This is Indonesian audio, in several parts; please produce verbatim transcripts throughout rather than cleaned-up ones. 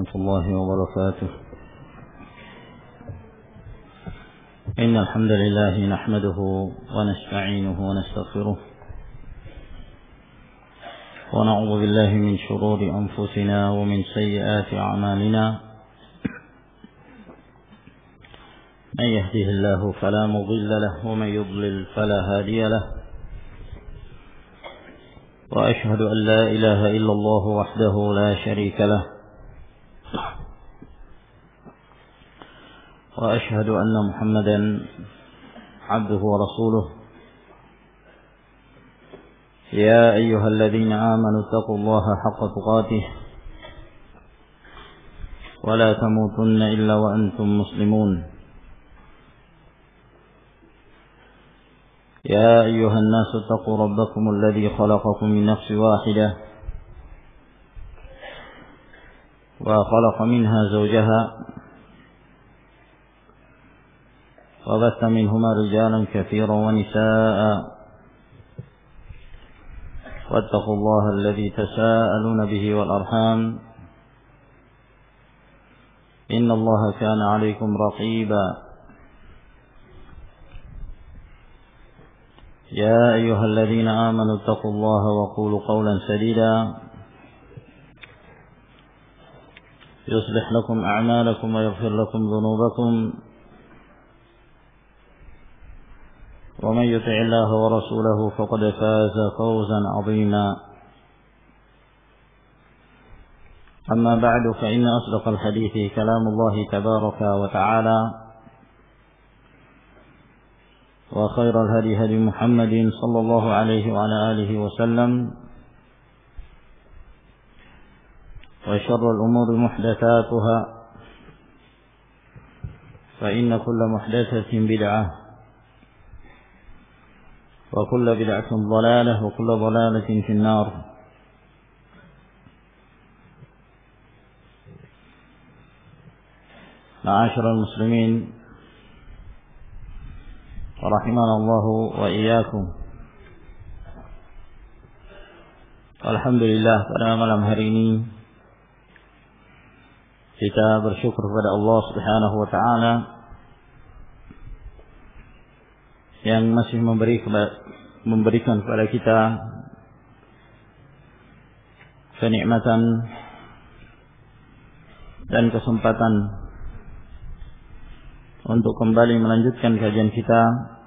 ورحمة الله وبركاته. إن الحمد لله نحمده ونستعينه ونستغفره ونعوذ بالله من شرور أنفسنا ومن سيئات أعمالنا. من يهده الله فلا مضل له ومن يضلل فلا هادي له. وأشهد أن لا إله إلا الله وحده لا شريك له. وأشهد أن محمدا عبده ورسوله. يا أيها الذين آمنوا اتقوا الله حق تقاته ولا تموتن إلا وأنتم مسلمون. يا أيها الناس اتقوا ربكم الذي خلقكم من نفس واحدة وخلق منها زوجها وبث منهما رجالا كثيرا ونساء واتقوا الله الذي تساءلون به والأرحام إن الله كان عليكم رقيبا. يا أيها الذين آمنوا اتقوا الله وقولوا قولا سديدا يصلح لكم أعمالكم ويغفر لكم ذنوبكم ومن يطع الله ورسوله فقد فاز فوزا عظيما. أما بعد فإن أصدق الحديث كلام الله تبارك وتعالى وخير الهدي هدي محمد صلى الله عليه وعلى آله وسلم وشر الأمور محدثاتها فإن كل محدثة بدعة وكل بدعة ضلالة وكل ضلالة في النار. معاشر المسلمين رحمنا الله وإياكم. Alhamdulillah, pada malam hari ini kita bersyukur kepada Allah Subhanahu wa taala yang masih memberi memberikan kepada kita kenikmatan dan kesempatan untuk kembali melanjutkan kajian kita,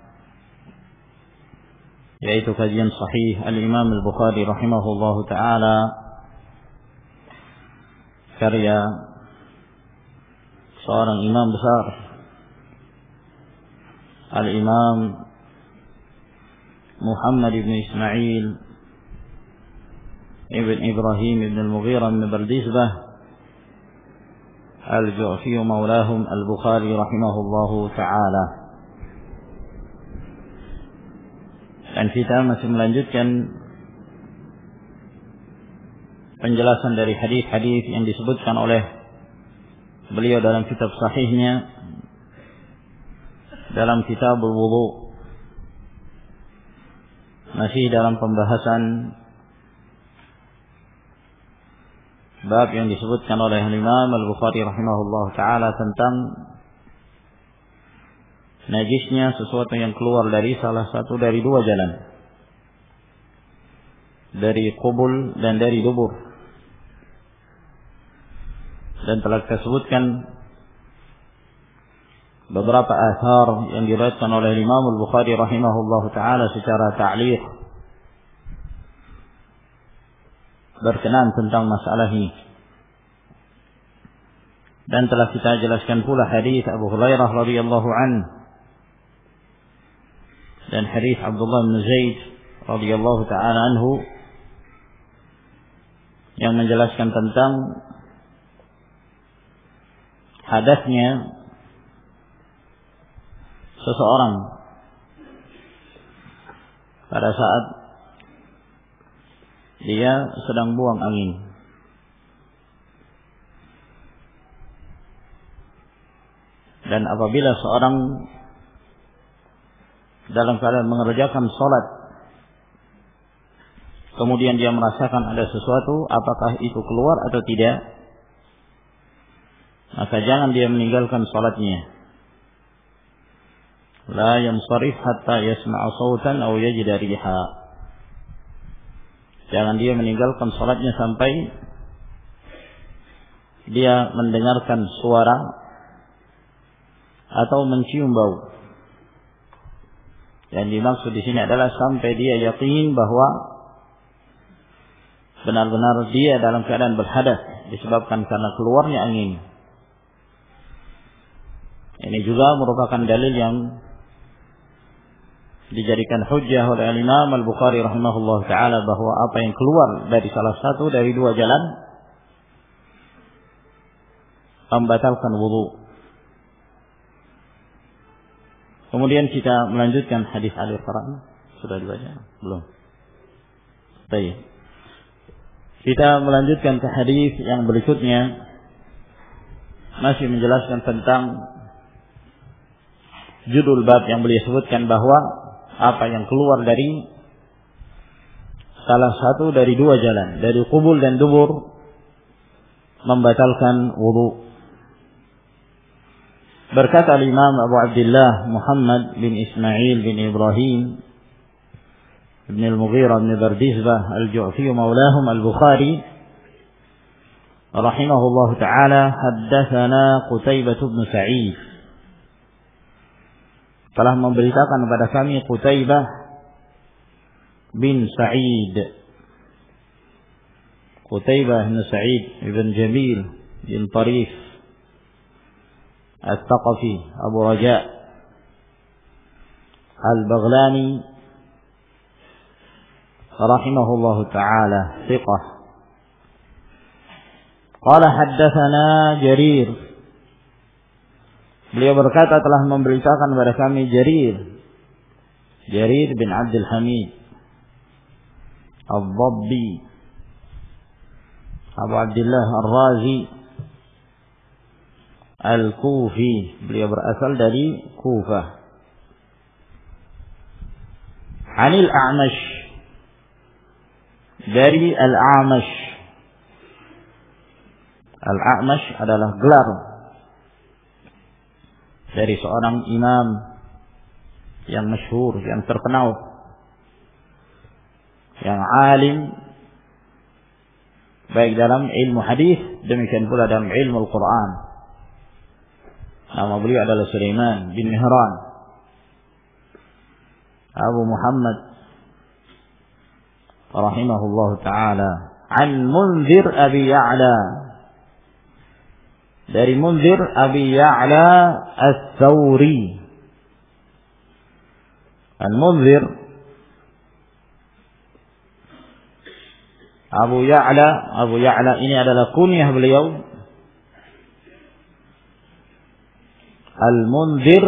yaitu kajian Sahih Al-Imam Al-Bukhari rahimahullahu ta'ala, karya seorang imam besar, Al-Imam Muhammad ibn Ismail ibn Ibrahim ibn Al-Mughirah ibn Bardizbah Al-Ju'fi maulahum Al-Bukhari rahimahullahu ta'ala. Dan kita masih melanjutkan penjelasan dari hadis-hadis yang disebutkan oleh beliau dalam kitab sahihnya, dalam Kitabul Wudu, masih dalam pembahasan bab yang disebutkan oleh Imam Al-Bukhari rahimahullah ta'ala tentang najisnya sesuatu yang keluar dari salah satu dari dua jalan, dari qubul dan dari dubur. Dan telah kita sebutkan beberapa athar yang diriwayatkan oleh Imam Al-Bukhari rahimahullah ta'ala secara ta'liq berkenaan tentang masalah ini. Dan telah kita jelaskan pula hadis Abu Hurairah radhiyallahu anhu dan hadis Abdullah bin Zaid radhiyallahu ta'ala anhu yang menjelaskan tentang hadasnya seseorang pada saat dia sedang buang angin. Dan apabila seorang dalam keadaan mengerjakan salat, kemudian dia merasakan ada sesuatu, apakah itu keluar atau tidak, maka jangan dia meninggalkan salatnya. La yansarif hatta yasma'a sautan aw yajida riha. Jangan dia meninggalkan salatnya sampai dia mendengarkan suara atau mencium bau. Yang dimaksud di sini adalah sampai dia yakin bahwa benar-benar dia dalam keadaan berhadas disebabkan karena keluarnya angin. Ini juga merupakan dalil yang dijadikan hujjah oleh Imam Al-Bukhari rahimahullah ta'ala bahwa apa yang keluar dari salah satu dari dua jalan membatalkan wudu. Kemudian kita melanjutkan hadis Ali Qara'na. Sudah dibaca? Belum. Baik. Kita melanjutkan ke hadis yang berikutnya, masih menjelaskan tentang judul bab yang beliau sebutkan bahwa apa yang keluar dari salah satu dari dua jalan, dari qubul dan dubur, membatalkan wudu. Berkata Imam Abu Abdullah Muhammad bin Ismail bin Ibrahim bin Al-Mughirah bin Bardizbah Al-Ju'fi maulahum Al-Bukhari rahimahullah ta'ala, haddatsana Qutaibah bin Sa'id, telah memberitakan kepada kami Qutaibah bin Sa'id. Qutaibah bin Sa'id bin Jamil bin Tarif Al-Thaqafi Abu Raja Al-Baghlani rahimahullah ta'ala, thiqah. Qala haddatsana Jarir, beliau berkata telah memberitakan kepada kami Jarir, Jarir bin Abdul Hamid Al-Dhabbi Abu Abdullah Ar-Razi Al-Kufi, beliau berasal dari Kufah. Anil A'mash, dari Al-A'mash. Al-A'mash adalah gelar dari seorang imam yang masyhur, yang terkenal, yang alim baik dalam ilmu hadis demikian pula dalam ilmu Al-Quran. Nama beliau adalah Sulaiman bin Mihran Abu Muhammad rahimahullah ta'ala. An Munzir Abi Ya'la, dari Munzir Abi Ya'la As-Thawri. Al-Munzir Abu Ya'la, Abu Ya'la ini adalah kunyah beliau. Al-Munzir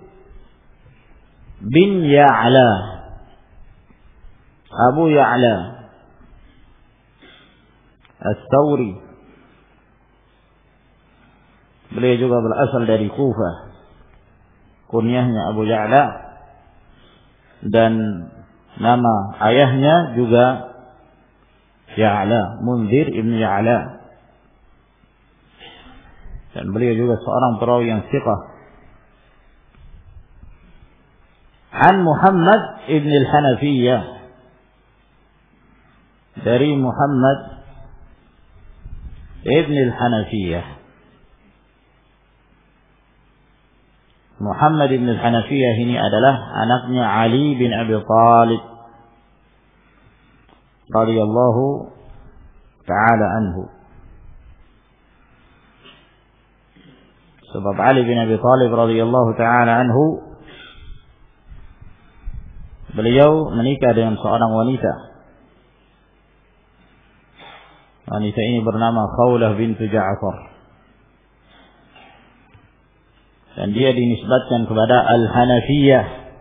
bin Ya'la, Abu Ya'la As-Thawri. Beliau juga berasal dari Kufah. Kunyahnya Abu Ya'la dan nama ayahnya juga Ya'la, Munzir ibn Ya'la. Dan beliau juga seorang perawi yang thiqah. An Muhammad ibn al-Hanafiyah, dari Muhammad ibn al-Hanafiyah. Muhammad ibn al-Hanafiyah ini adalah anaknya Ali bin Abi Thalib radhiyallahu ta'ala anhu. Sebab Ali bin Abi Thalib radhiyallahu ta'ala anhu, beliau menikah dengan seorang wanita. Wanita ini bernama Khawlah bintu Ja'far. Dan dia dinisbatkan kepada Al-Hanafiyah,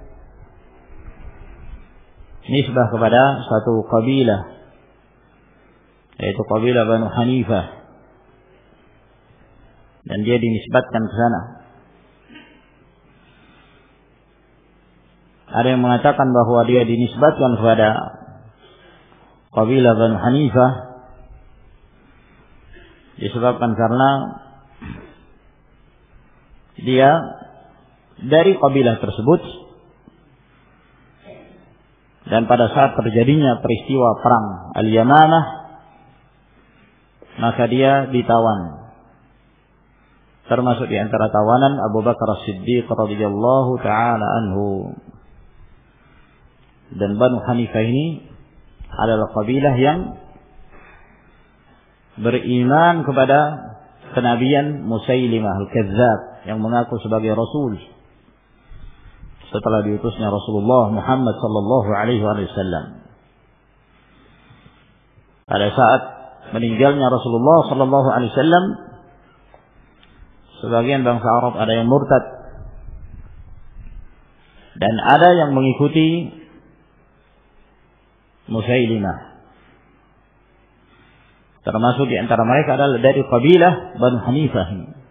nisbah kepada satu kabilah, yaitu kabilah Banu Hanifah. Dan dia dinisbatkan ke sana. Ada yang mengatakan bahwa dia dinisbatkan kepada kabilah Banu Hanifah disebabkan karena dia dari kabilah tersebut, dan pada saat terjadinya peristiwa perang Al-Yamamah, maka dia ditawan. Termasuk di antara tawanan Abu Bakar As-Siddiq radhiyallahu taala anhu. Dan Banu Hanifah ini adalah kabilah yang beriman kepada kenabian Musailimah Al-Kadzdzab yang mengaku sebagai rasul setelah diutusnya Rasulullah Muhammad sallallahu alaihi wasallam. Pada saat meninggalnya Rasulullah sallallahu alaihi wasallam, sebagian bangsa Arab ada yang murtad dan ada yang mengikuti Musailimah. Termasuk di antara mereka adalah dari kabilah Banu Hanifah.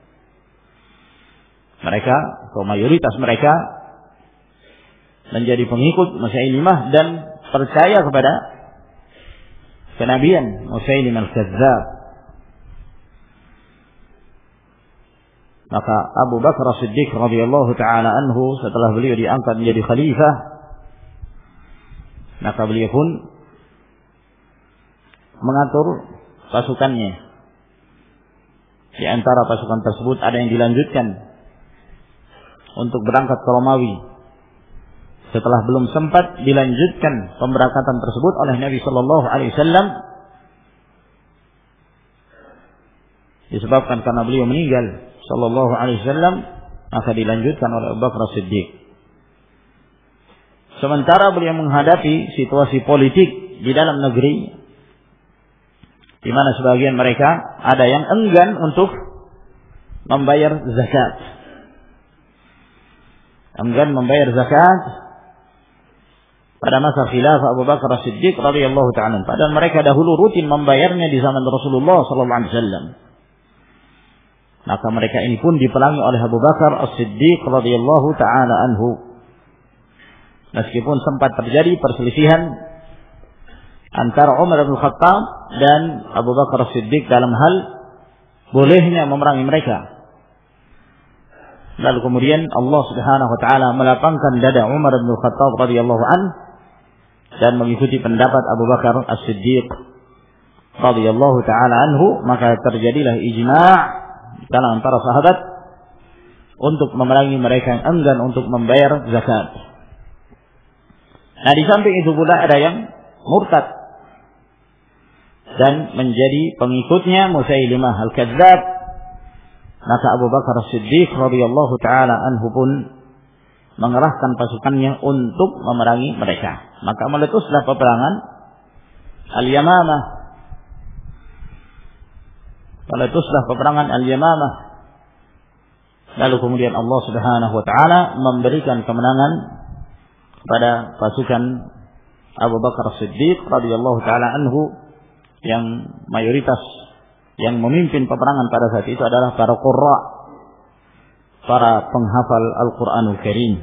Mereka, atau mayoritas mereka, menjadi pengikut Musailimah dan percaya kepada kenabian Musailimah Al-Kadzdzab. Maka Abu Bakar As-Siddiq radhiyallahu taala anhu, setelah beliau diangkat menjadi khalifah, maka beliau pun mengatur pasukannya. Di antara pasukan tersebut ada yang dilanjutkan untuk berangkat ke Romawi setelah belum sempat dilanjutkan pemberangkatan tersebut oleh Nabi sallallahu alaihi wasallam, disebabkan karena beliau meninggal sallallahu alaihi wasallam, maka dilanjutkan oleh Abu Bakar As-Siddiq. Sementara beliau menghadapi situasi politik di dalam negeri, di mana sebagian mereka ada yang enggan untuk membayar zakat. Enggan membayar zakat pada masa khilafah Abu Bakar As-Siddiq radhiyallahu ta'ala. Padahal mereka dahulu rutin membayarnya di zaman Rasulullah sallallahu alaihi wasallam. Maka mereka ini pun diperangi oleh Abu Bakar As-Siddiq radhiyallahu ta'ala anhu. Meskipun sempat terjadi perselisihan antara Umar bin Khattab dan Abu Bakar As-Siddiq dalam hal bolehnya memerangi mereka. Lalu kemudian Allah Subhanahu wa taala melapangkan dada Umar bin Khattab radhiyallahu an dan mengikuti pendapat Abu Bakar As-Siddiq radhiyallahu taala anhu, maka terjadilah ijma' di kalangan para sahabat untuk memerangi mereka yang enggan untuk membayar zakat. Nah, di samping itu pula ada yang murtad dan menjadi pengikutnya Musailimah Al-Kadzdzab. Maka Abu Bakar As-Siddiq radhiyallahu taala anhu pun mengerahkan pasukannya untuk memerangi mereka. Maka meletuslah peperangan Al-Yamamah. Meletuslah peperangan Al-Yamamah. Lalu kemudian Allah Subhanahu wa taala memberikan kemenangan kepada pasukan Abu Bakar As-Siddiq radhiyallahu taala anhu, yang mayoritas yang memimpin peperangan pada saat itu adalah para qurra, para penghafal Al-Qur'anul Karim.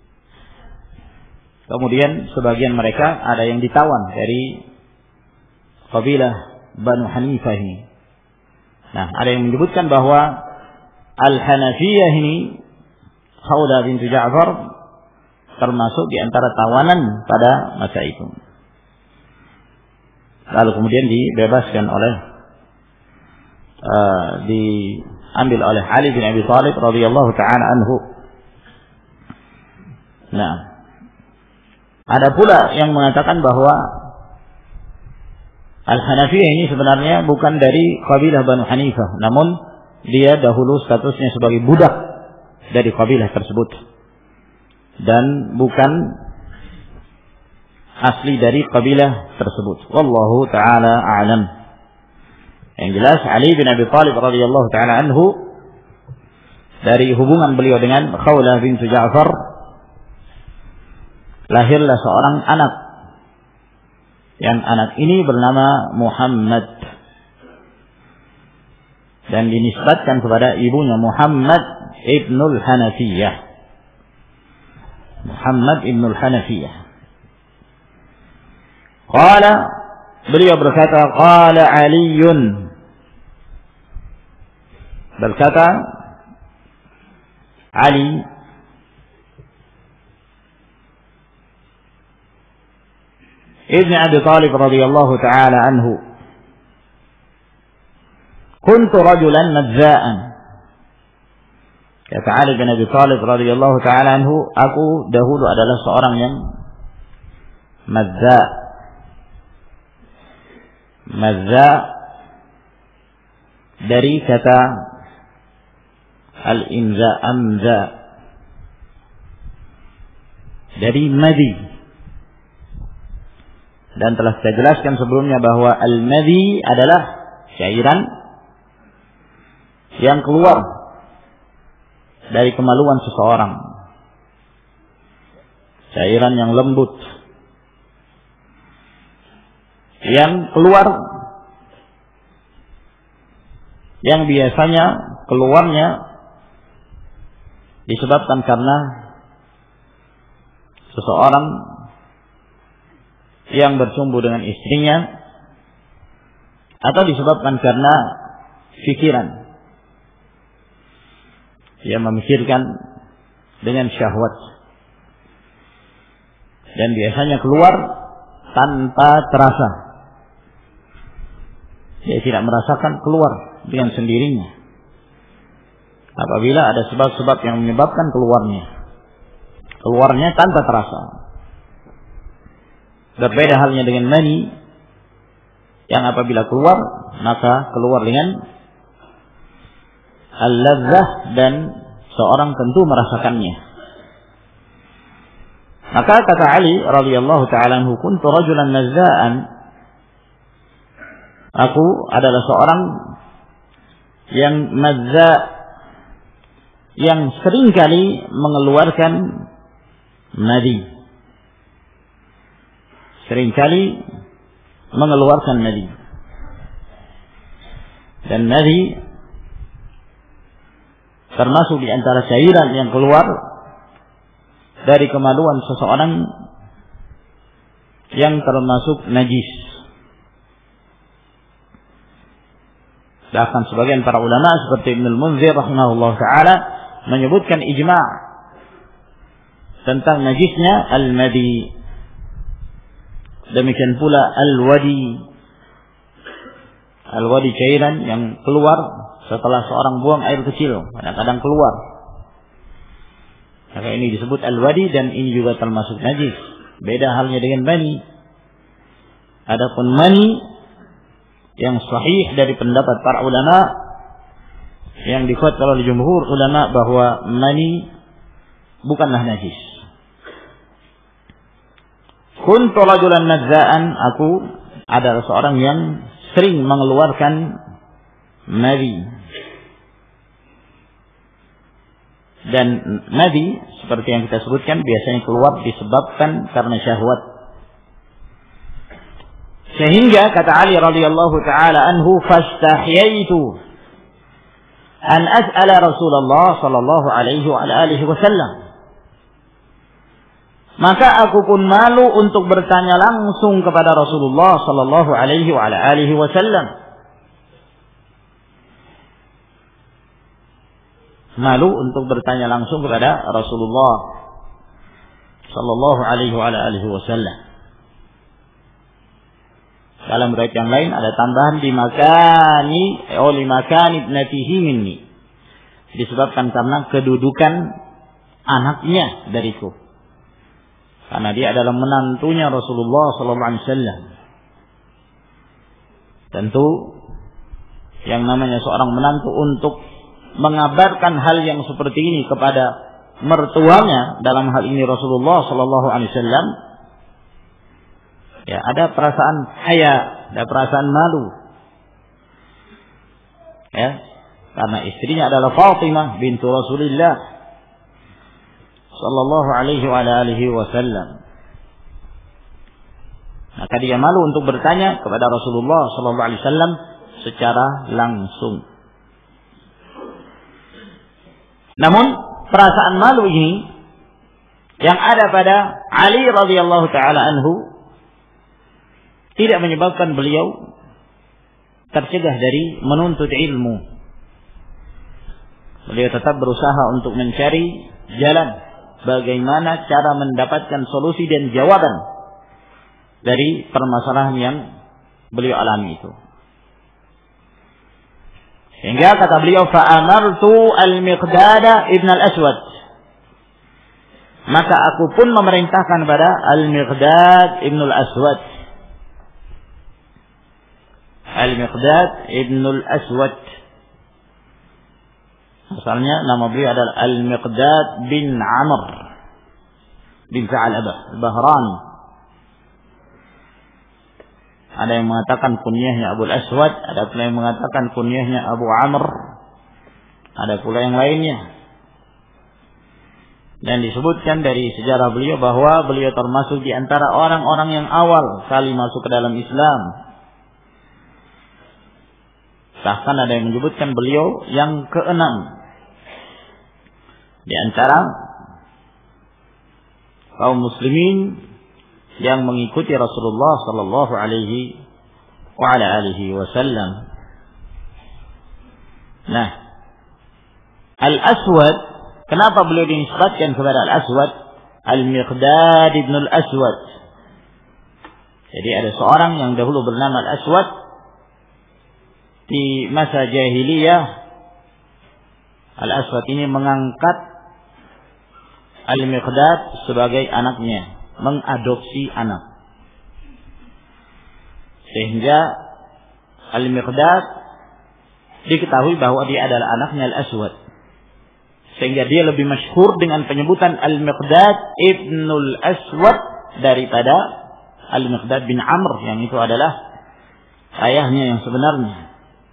Kemudian sebagian mereka ada yang ditawan dari kabilah Banu Hanifah ini. Nah, ada yang menyebutkan bahwa Al-Hanafiyah ini, Khawlah binti Ja'far, termasuk di antara tawanan pada masa itu. Lalu kemudian dibebaskan oleh uh, diambil oleh Ali bin Abi Thalib radhiyallahu taala anhu. Nah, ada pula yang mengatakan bahwa Al-Hanafiyah ini sebenarnya bukan dari kabilah Banu Hanifah, namun dia dahulu statusnya sebagai budak dari kabilah tersebut dan bukan asli dari kabilah tersebut. Wallahu taala a'lam. Yang jelas Ali bin Abi Thalib radhiyallahu taala anhu, dari hubungan beliau dengan Khawlah binti Ja'far, lahirlah seorang anak, yang anak ini bernama Muhammad dan dinisbatkan kepada ibunya Muhammad ibnul Hanafiyah. Muhammad ibnul Hanafiyah. Qala, beliau berkata, qala Aliun, berkata Ali ibn Abi Thalib radhiyallahu ta'ala anhu, kuntu rajulan madza'an. Kata Ali bin Abi Thalib radhiyallahu ta'ala anhu, aku dahulu adalah seorang yang madza'. Madza' dari kata al-imza, amza, dari madi. Dan telah saya jelaskan sebelumnya bahwa al-madi adalah cairan yang keluar dari kemaluan seseorang, cairan yang lembut yang keluar, yang biasanya keluarnya disebabkan karena seseorang yang bercumbu dengan istrinya, atau disebabkan karena pikiran, ia memikirkan dengan syahwat, dan biasanya keluar tanpa terasa. Dia tidak merasakan, keluar dengan sendirinya apabila ada sebab-sebab yang menyebabkan keluarnya. Keluarnya tanpa terasa. Berbeda halnya dengan mani, yang apabila keluar maka keluar dengan al-ladzah, dan seorang tentu merasakannya. Maka kata Ali radhiyallahu ta'ala anhu, kuntu rajulan mazza'an, aku adalah seorang yang mazza', yang seringkali mengeluarkan madi, seringkali mengeluarkan madi. Dan madi termasuk di antara cairan yang keluar dari kemaluan seseorang yang termasuk najis. Bahkan sebagian para ulama seperti Ibnul Munzir rahimahullah ta'ala menyebutkan ijma' tentang najisnya al-madi. Demikian pula al-wadi. Al-wadi cairan yang keluar setelah seorang buang air kecil, kadang-kadang keluar. Maka ini disebut al-wadi, dan ini juga termasuk najis. Beda halnya dengan mani. Adapun mani yang sahih dari pendapat para ulama, yang dikuatkan oleh jumhur ulama, bahwa mani bukanlah najis. Kuntu rajulan madza'an, aku adalah seorang yang sering mengeluarkan madi. Dan madi seperti yang kita sebutkan biasanya keluar disebabkan karena syahwat. Sehingga kata Ali radhiyallahu ta'ala anhu, fastahyaitu an as'ala Rasulullah sallallahu alaihi wa alihi wasallam. Maka aku pun malu untuk bertanya langsung kepada Rasulullah sallallahu alaihi wa alihi wasallam. Malu untuk bertanya langsung kepada Rasulullah sallallahu alaihi wa alihi wasallam. Dalam riwayat yang lain ada tambahan di makani oleh makani ibnatihi minni, disebabkan karena kedudukan anaknya dariku, karena dia adalah menantunya Rasulullah sallallahu alaihi wasallam. Tentu yang namanya seorang menantu untuk mengabarkan hal yang seperti ini kepada mertuanya, dalam hal ini Rasulullah sallallahu alaihi wasallam, ya ada perasaan haya, ada perasaan malu, ya, karena istrinya adalah Fatimah bintu Rasulullah sallallahu alaihi wa alihi wasallam. Maka dia malu untuk bertanya kepada Rasulullah sallallahu alaihi wasallam secara langsung. Namun perasaan malu ini yang ada pada Ali radhiyallahu taala anhu tidak menyebabkan beliau tercegah dari menuntut ilmu. beliau tetap berusaha untuk mencari jalan bagaimana cara mendapatkan solusi dan jawaban dari permasalahan yang beliau alami itu. Sehingga kata beliau, fa'amartu al-Miqdad ibn al-Aswad, maka aku pun memerintahkan pada al-Miqdad ibn al-Aswad. Al-Miqdad ibn al-Aswad, asalnya nama beliau adalah Al-Miqdad bin Amr bin Sa'labah al-Bahrani. Ada yang mengatakan kunyahnya Abu Aswad, ada pula yang mengatakan kunyahnya Abu Amr, ada pula yang lainnya. Dan disebutkan dari sejarah beliau bahwa beliau termasuk di antara orang-orang yang awal kali masuk ke dalam Islam. Bahkan ada yang menyebutkan beliau yang keenam di antara kaum muslimin yang mengikuti Rasulullah sallallahu alaihi wa ala alihi wasallam. Nah, Al-Aswad, kenapa beliau dinisbatkan kepada Al-Aswad? Al-Miqdad ibn al-Aswad. Jadi ada seorang yang dahulu bernama Al-Aswad di masa jahiliyah. Al-Aswad ini mengangkat Al-Miqdad sebagai anaknya, mengadopsi anak. Sehingga Al-Miqdad diketahui bahwa dia adalah anaknya Al-Aswad. Sehingga dia lebih masyhur dengan penyebutan Al-Miqdad ibnul Aswad daripada Al-Miqdad bin Amr yang itu adalah ayahnya yang sebenarnya.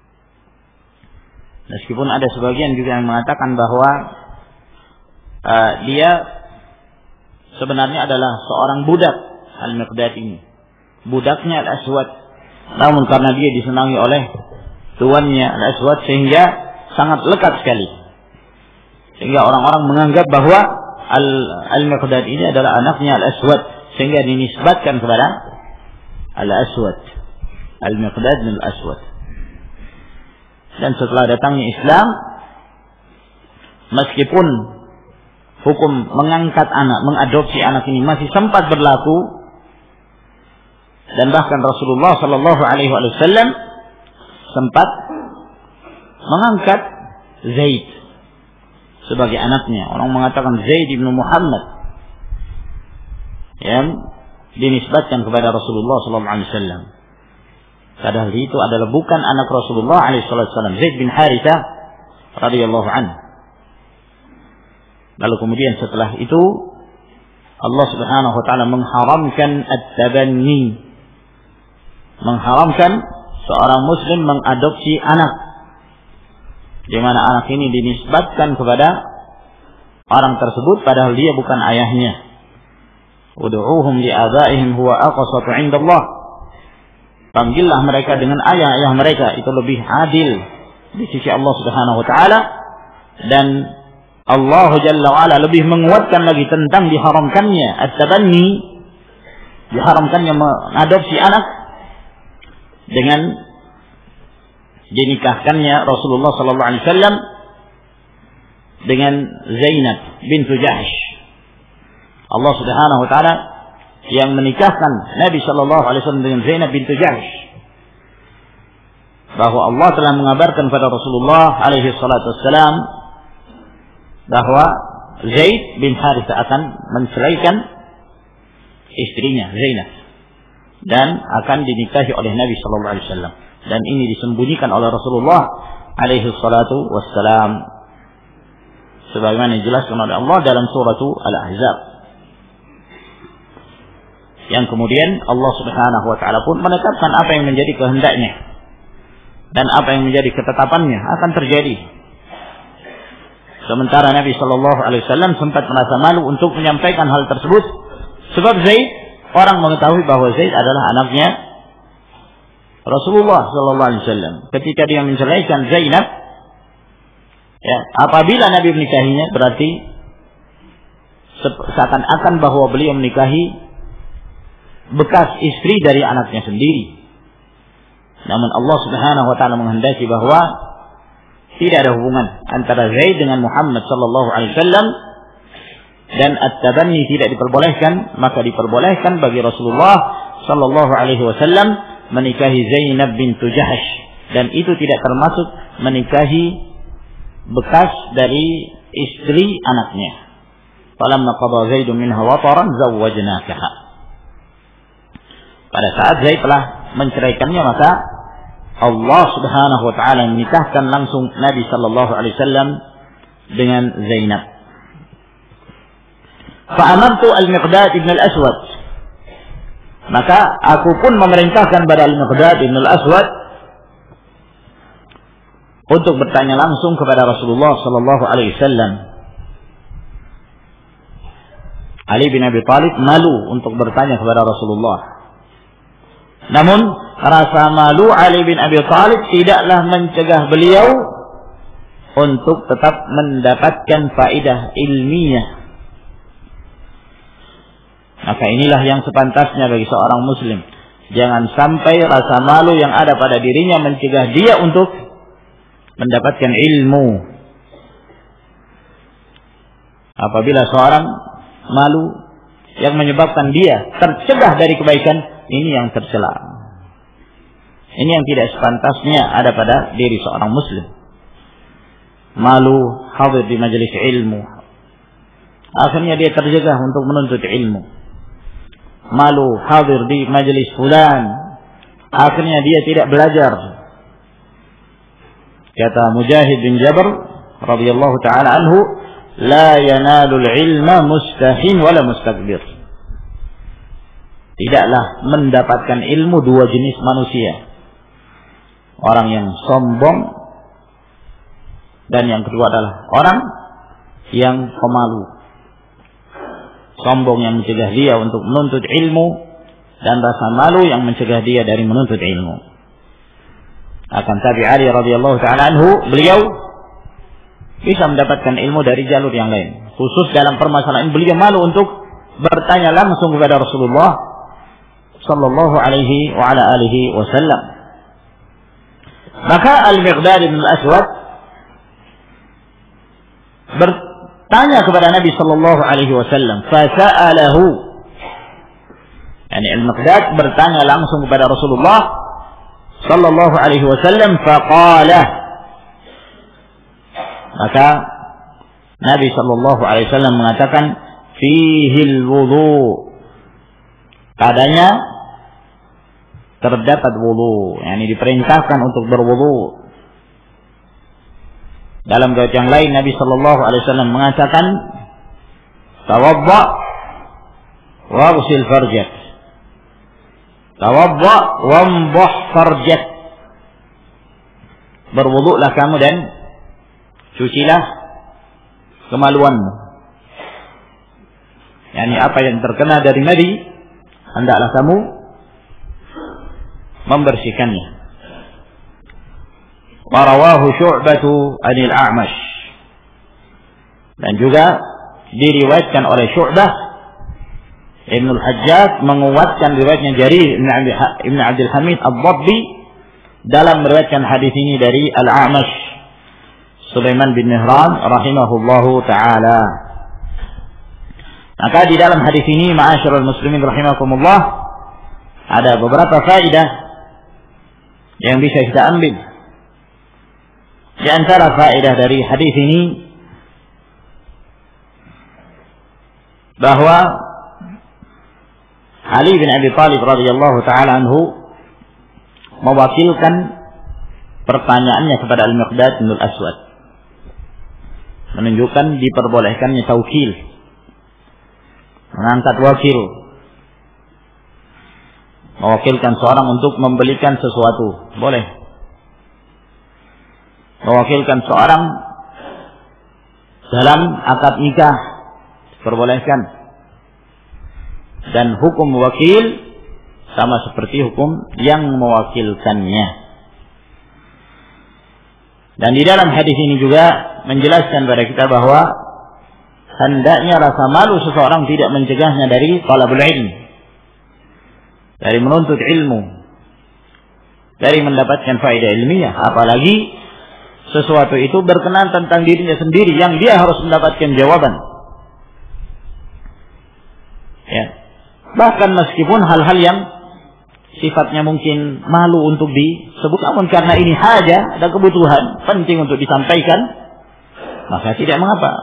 Meskipun ada sebagian juga yang mengatakan bahwa uh, dia sebenarnya adalah seorang budak, Al-Miqdad ini. Budaknya Al-Aswad. Namun karena dia disenangi oleh tuannya Al-Aswad sehingga sangat lekat sekali. Sehingga orang-orang menganggap bahwa Al-Miqdad ini adalah anaknya Al-Aswad. Sehingga dinisbatkan kepada Al-Aswad. Al-Miqdad bin Al-Aswad. Dan setelah datangnya Islam, meskipun hukum mengangkat anak, mengadopsi anak ini masih sempat berlaku, dan bahkan Rasulullah Sallallahu Alaihi Wasallam sempat mengangkat Zaid sebagai anaknya. Orang mengatakan Zaid bin Muhammad yang dinisbatkan kepada Rasulullah Sallallahu Alaihi Wasallam. Padahal itu adalah bukan anak Rasulullah Alaihi Wasallam, Zaid bin Harithah radhiyallahu anhu. Lalu kemudian setelah itu Allah Subhanahu wa taala mengharamkan at-tabanni, mengharamkan seorang muslim mengadopsi anak, di mana anak ini dinisbatkan kepada orang tersebut padahal dia bukan ayahnya. Ud'uuhum li'abaihim huwa aqsatu 'indallah. Panggillah mereka dengan ayah-ayah mereka, itu lebih adil di sisi Allah Subhanahu wa taala. Dan Allah Jalla wa'ala lebih menguatkan lagi tentang diharamkannya at-tabanni, diharamkannya mengadopsi anak dengan dinikahkannya Rasulullah sallallahu alaihi wasallam dengan Zainab bintu Jahsh. Allah Subhanahu wa taala yang menikahkan Nabi sallallahu alaihi wasallam dengan Zainab bintu Jahsh, bahwa Allah telah mengabarkan kepada Rasulullah alaihi salatu wassalam bahwa Zaid bin Harithah akan menceraikan istrinya Zainab dan akan dinikahi oleh Nabi sallallahu alaihi wasallam, dan ini disembunyikan oleh Rasulullah alaihi salatu wassalam sebagaimana dijelaskan oleh Allah dalam surah Al-Ahzab, yang kemudian Allah Subhanahu wa taala pun menetapkan apa yang menjadi kehendaknya dan apa yang menjadi ketetapannya akan terjadi. Sementara Nabi sallallahu alaihi wasallam sempat merasa malu untuk menyampaikan hal tersebut, sebab Zaid, orang mengetahui bahwa Zaid adalah anaknya Rasulullah sallallahu alaihi wasallam. Ketika dia menceraikan Zainab, ya, apabila Nabi menikahinya berarti seakan-akan bahwa beliau menikahi bekas istri dari anaknya sendiri. Namun Allah Subhanahu wa taala menghendaki bahwa tidak ada hubungan antara Zaid dengan Muhammad sallallahu alaihi wasallam, dan at-tabanni tidak diperbolehkan, maka diperbolehkan bagi Rasulullah sallallahu alaihi wasallam menikahi Zainab bintu Jahsh, dan itu tidak termasuk menikahi bekas dari istri anaknya. Falamma qada Zaidun minha wataran zawwajnakaha. Pada saat Zaid telah menceraikannya, maka Allah Subhanahu wa taala menikahkan langsung Nabi sallallahu alaihi wasallam dengan Zainab. Fa amartu al-Miqdad ibn al-Aswad, maka aku pun memerintahkan pada al-Miqdad ibn al-Aswad untuk bertanya langsung kepada Rasulullah sallallahu alaihi wasallam. Ali bin Abi Thalib malu untuk bertanya kepada Rasulullah. Namun rasa malu Ali bin Abi Thalib tidaklah mencegah beliau untuk tetap mendapatkan faedah ilmiah. Maka inilah yang sepantasnya bagi seorang muslim. Jangan sampai rasa malu yang ada pada dirinya mencegah dia untuk mendapatkan ilmu. Apabila seorang malu yang menyebabkan dia tercegah dari kebaikan, ini yang tercela. Ini yang tidak sepantasnya ada pada diri seorang muslim. Malu hadir di majelis ilmu, akhirnya dia tercegah untuk menuntut ilmu. Malu hadir di majelis fulan, akhirnya dia tidak belajar. Kata Mujahid bin Jabr radhiyallahu taala anhu, la yanalul ilma mustahin wala mustakbir. Tidaklah mendapatkan ilmu dua jenis manusia. Orang yang sombong, dan yang kedua adalah orang yang pemalu. Sombong yang mencegah dia untuk menuntut ilmu, dan rasa malu yang mencegah dia dari menuntut ilmu. Akan tapi Ali radhiyallahu taala anhu, beliau bisa mendapatkan ilmu dari jalur yang lain. Khusus dalam permasalahan beliau malu untuk bertanya langsung kepada Rasulullah sallallahu alaihi wa ala alihi wasallam. Maka Al-Miqdad bin Al-Aswad bertanya kepada Nabi sallallahu alaihi wasallam, fasa'alahu. Yani Al-Miqdad bertanya langsung kepada Rasulullah sallallahu alaihi wasallam, faqala. Maka Nabi sallallahu alaihi wasallam mengatakan, fihil wudu. Padanya terdapat wudu, yakni diperintahkan untuk berwudu. Dalam riwayat yang lain Nabi sallallahu alaihi wasallam mengatakan, tawadda waghsil farjak. Tawadda wamdhah farjak. Berwudulah kamu dan cucilah kemaluanmu. Yani apa yang terkena dari madi, hendaklah kamu membersihkannya. Warawahu Syu'batu anil A'mash. Dan juga diriwayatkan oleh Syu'bah Ibnul Hajjaj menguatkan riwayatnya Jarir Ibn Abdul Hamid Ad-Dabbi dalam meriwayatkan hadis ini dari Al-A'mash Sulaiman bin Mihran rahimahullahu taala. Maka di dalam hadis ini, ma'asyiral muslimin rahimakumullah, ada beberapa faedah yang bisa kita ambil. Di antara faedah dari hadis ini, bahwa Ali bin Abi Thalib radhiyallahu taala anhu mewakilkan pertanyaannya kepada Al-Miqdad bin Al-Aswad, menunjukkan diperbolehkannya taukil, mengangkat wakil, mewakilkan seorang untuk membelikan sesuatu, boleh. Mewakilkan seorang dalam akad nikah, diperbolehkan. Dan hukum wakil sama seperti hukum yang mewakilkannya. Dan di dalam hadis ini juga menjelaskan kepada kita bahwa hendaknya rasa malu seseorang tidak mencegahnya dari talabul ilm, dari menuntut ilmu, dari mendapatkan faedah ilmiah. Apalagi sesuatu itu berkenaan tentang dirinya sendiri yang dia harus mendapatkan jawaban. Ya. Bahkan meskipun hal-hal yang sifatnya mungkin malu untuk disebut, namun karena ini haja, ada kebutuhan penting untuk disampaikan, maka tidak mengapa.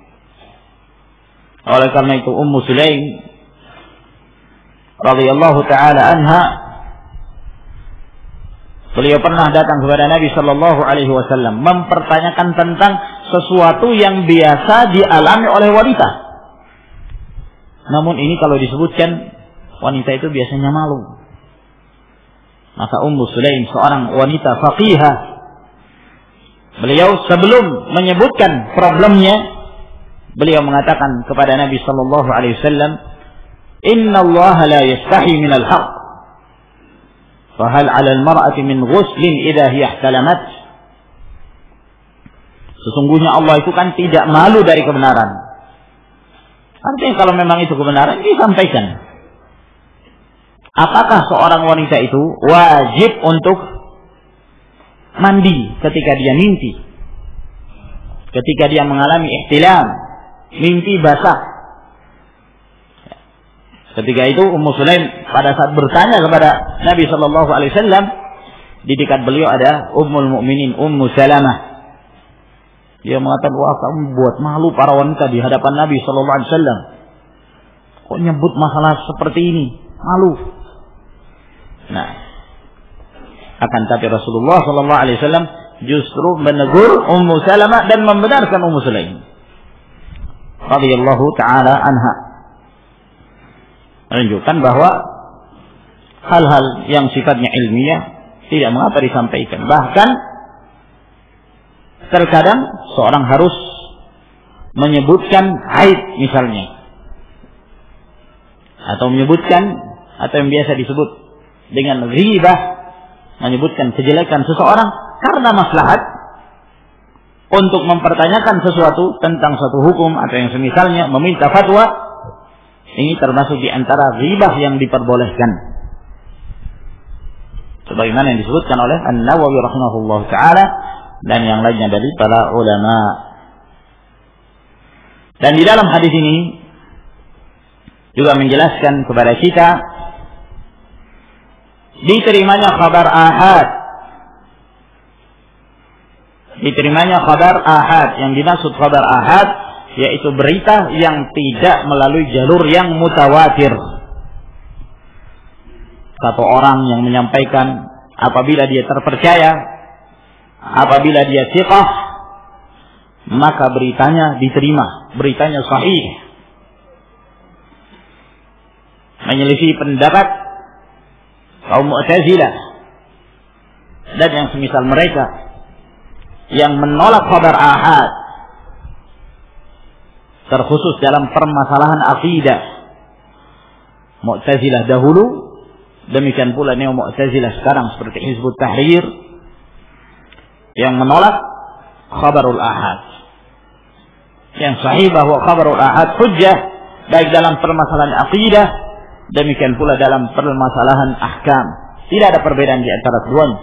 Oleh karena itu Ummu Sulaim radhiyallahu taala anha, beliau pernah datang kepada Nabi sallallahu alaihi wasallam mempertanyakan tentang sesuatu yang biasa dialami oleh wanita. Namun ini kalau disebutkan wanita itu biasanya malu. Maka Ummu Sulaim seorang wanita faqihah, beliau sebelum menyebutkan problemnya, beliau mengatakan kepada Nabi sallallahu alaihi wasallam, "Inna Allah la yastahi min al-haq. Fahal 'ala al-mar'ati min ghuslin idza hiya ihtalamat?" Sesungguhnya Allah itu kan tidak malu dari kebenaran. Artinya kalau memang itu kebenaran, disampaikan. Apakah seorang wanita itu wajib untuk mandi ketika dia mimpi? Ketika dia mengalami ihtilam, mimpi basah. Ketika itu Ummu Sulaim pada saat bertanya kepada Nabi sallallahu alaihi wasallam, di dekat beliau ada Ummul Mukminin Ummu Salamah. Dia mengatakan, "Wah, kamu buat malu para wanita di hadapan Nabi sallallahu alaihi wasallam. Kok nyebut masalah seperti ini? Malu." Nah, akan tapi Rasulullah sallallahu alaihi wasallam justru menegur Ummu Salamah dan membenarkan Ummu Sulaim radhiyallahu taala anha, menunjukkan bahwa hal-hal yang sifatnya ilmiah tidak mengapa disampaikan. Bahkan terkadang seorang harus menyebutkan aib misalnya, atau menyebutkan atau yang biasa disebut dengan ghibah, menyebutkan kejelekan seseorang karena maslahat untuk mempertanyakan sesuatu tentang suatu hukum atau yang semisalnya, meminta fatwa. Ini termasuk di antara ghibah yang diperbolehkan, sebagaimana yang disebutkan oleh An-Nawawi rahimahullah taala dan yang lainnya dari para ulama. Dan di dalam hadis ini juga menjelaskan kepada kita diterimanya kabar ahad. Diterimanya kabar ahad. Yang dimaksud kabar ahad yaitu berita yang tidak melalui jalur yang mutawatir. Satu orang yang menyampaikan, apabila dia terpercaya, apabila dia thiqah, maka beritanya diterima, beritanya sahih. Menyelisih pendapat kaum Mu'tazilah dan yang semisal mereka yang menolak kabar ahad, terkhusus dalam permasalahan akidah. Mu'tazilah dahulu, demikian pula neo Mu'tazilah sekarang seperti Hizbut Tahrir yang menolak kabarul ahad. Yang sahih bahwa kabarul ahad hujjah baik dalam permasalahan akidah, demikian pula dalam permasalahan ahkam. Tidak ada perbedaan di antara keduanya.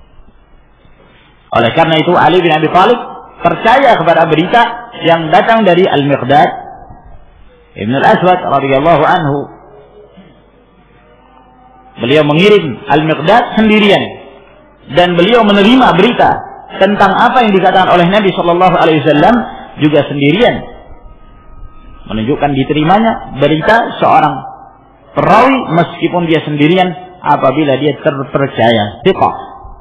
Oleh karena itu Ali bin Abi Thalib percaya kepada berita yang datang dari Al-Miqdad Ibn Al-Aswad radhiyallahu anhu. Beliau mengirim Al-Miqdad sendirian dan beliau menerima berita tentang apa yang dikatakan oleh Nabi sallallahu alaihi wasallam juga sendirian, menunjukkan diterimanya berita seorang perawi meskipun dia sendirian apabila dia terpercaya thiqah.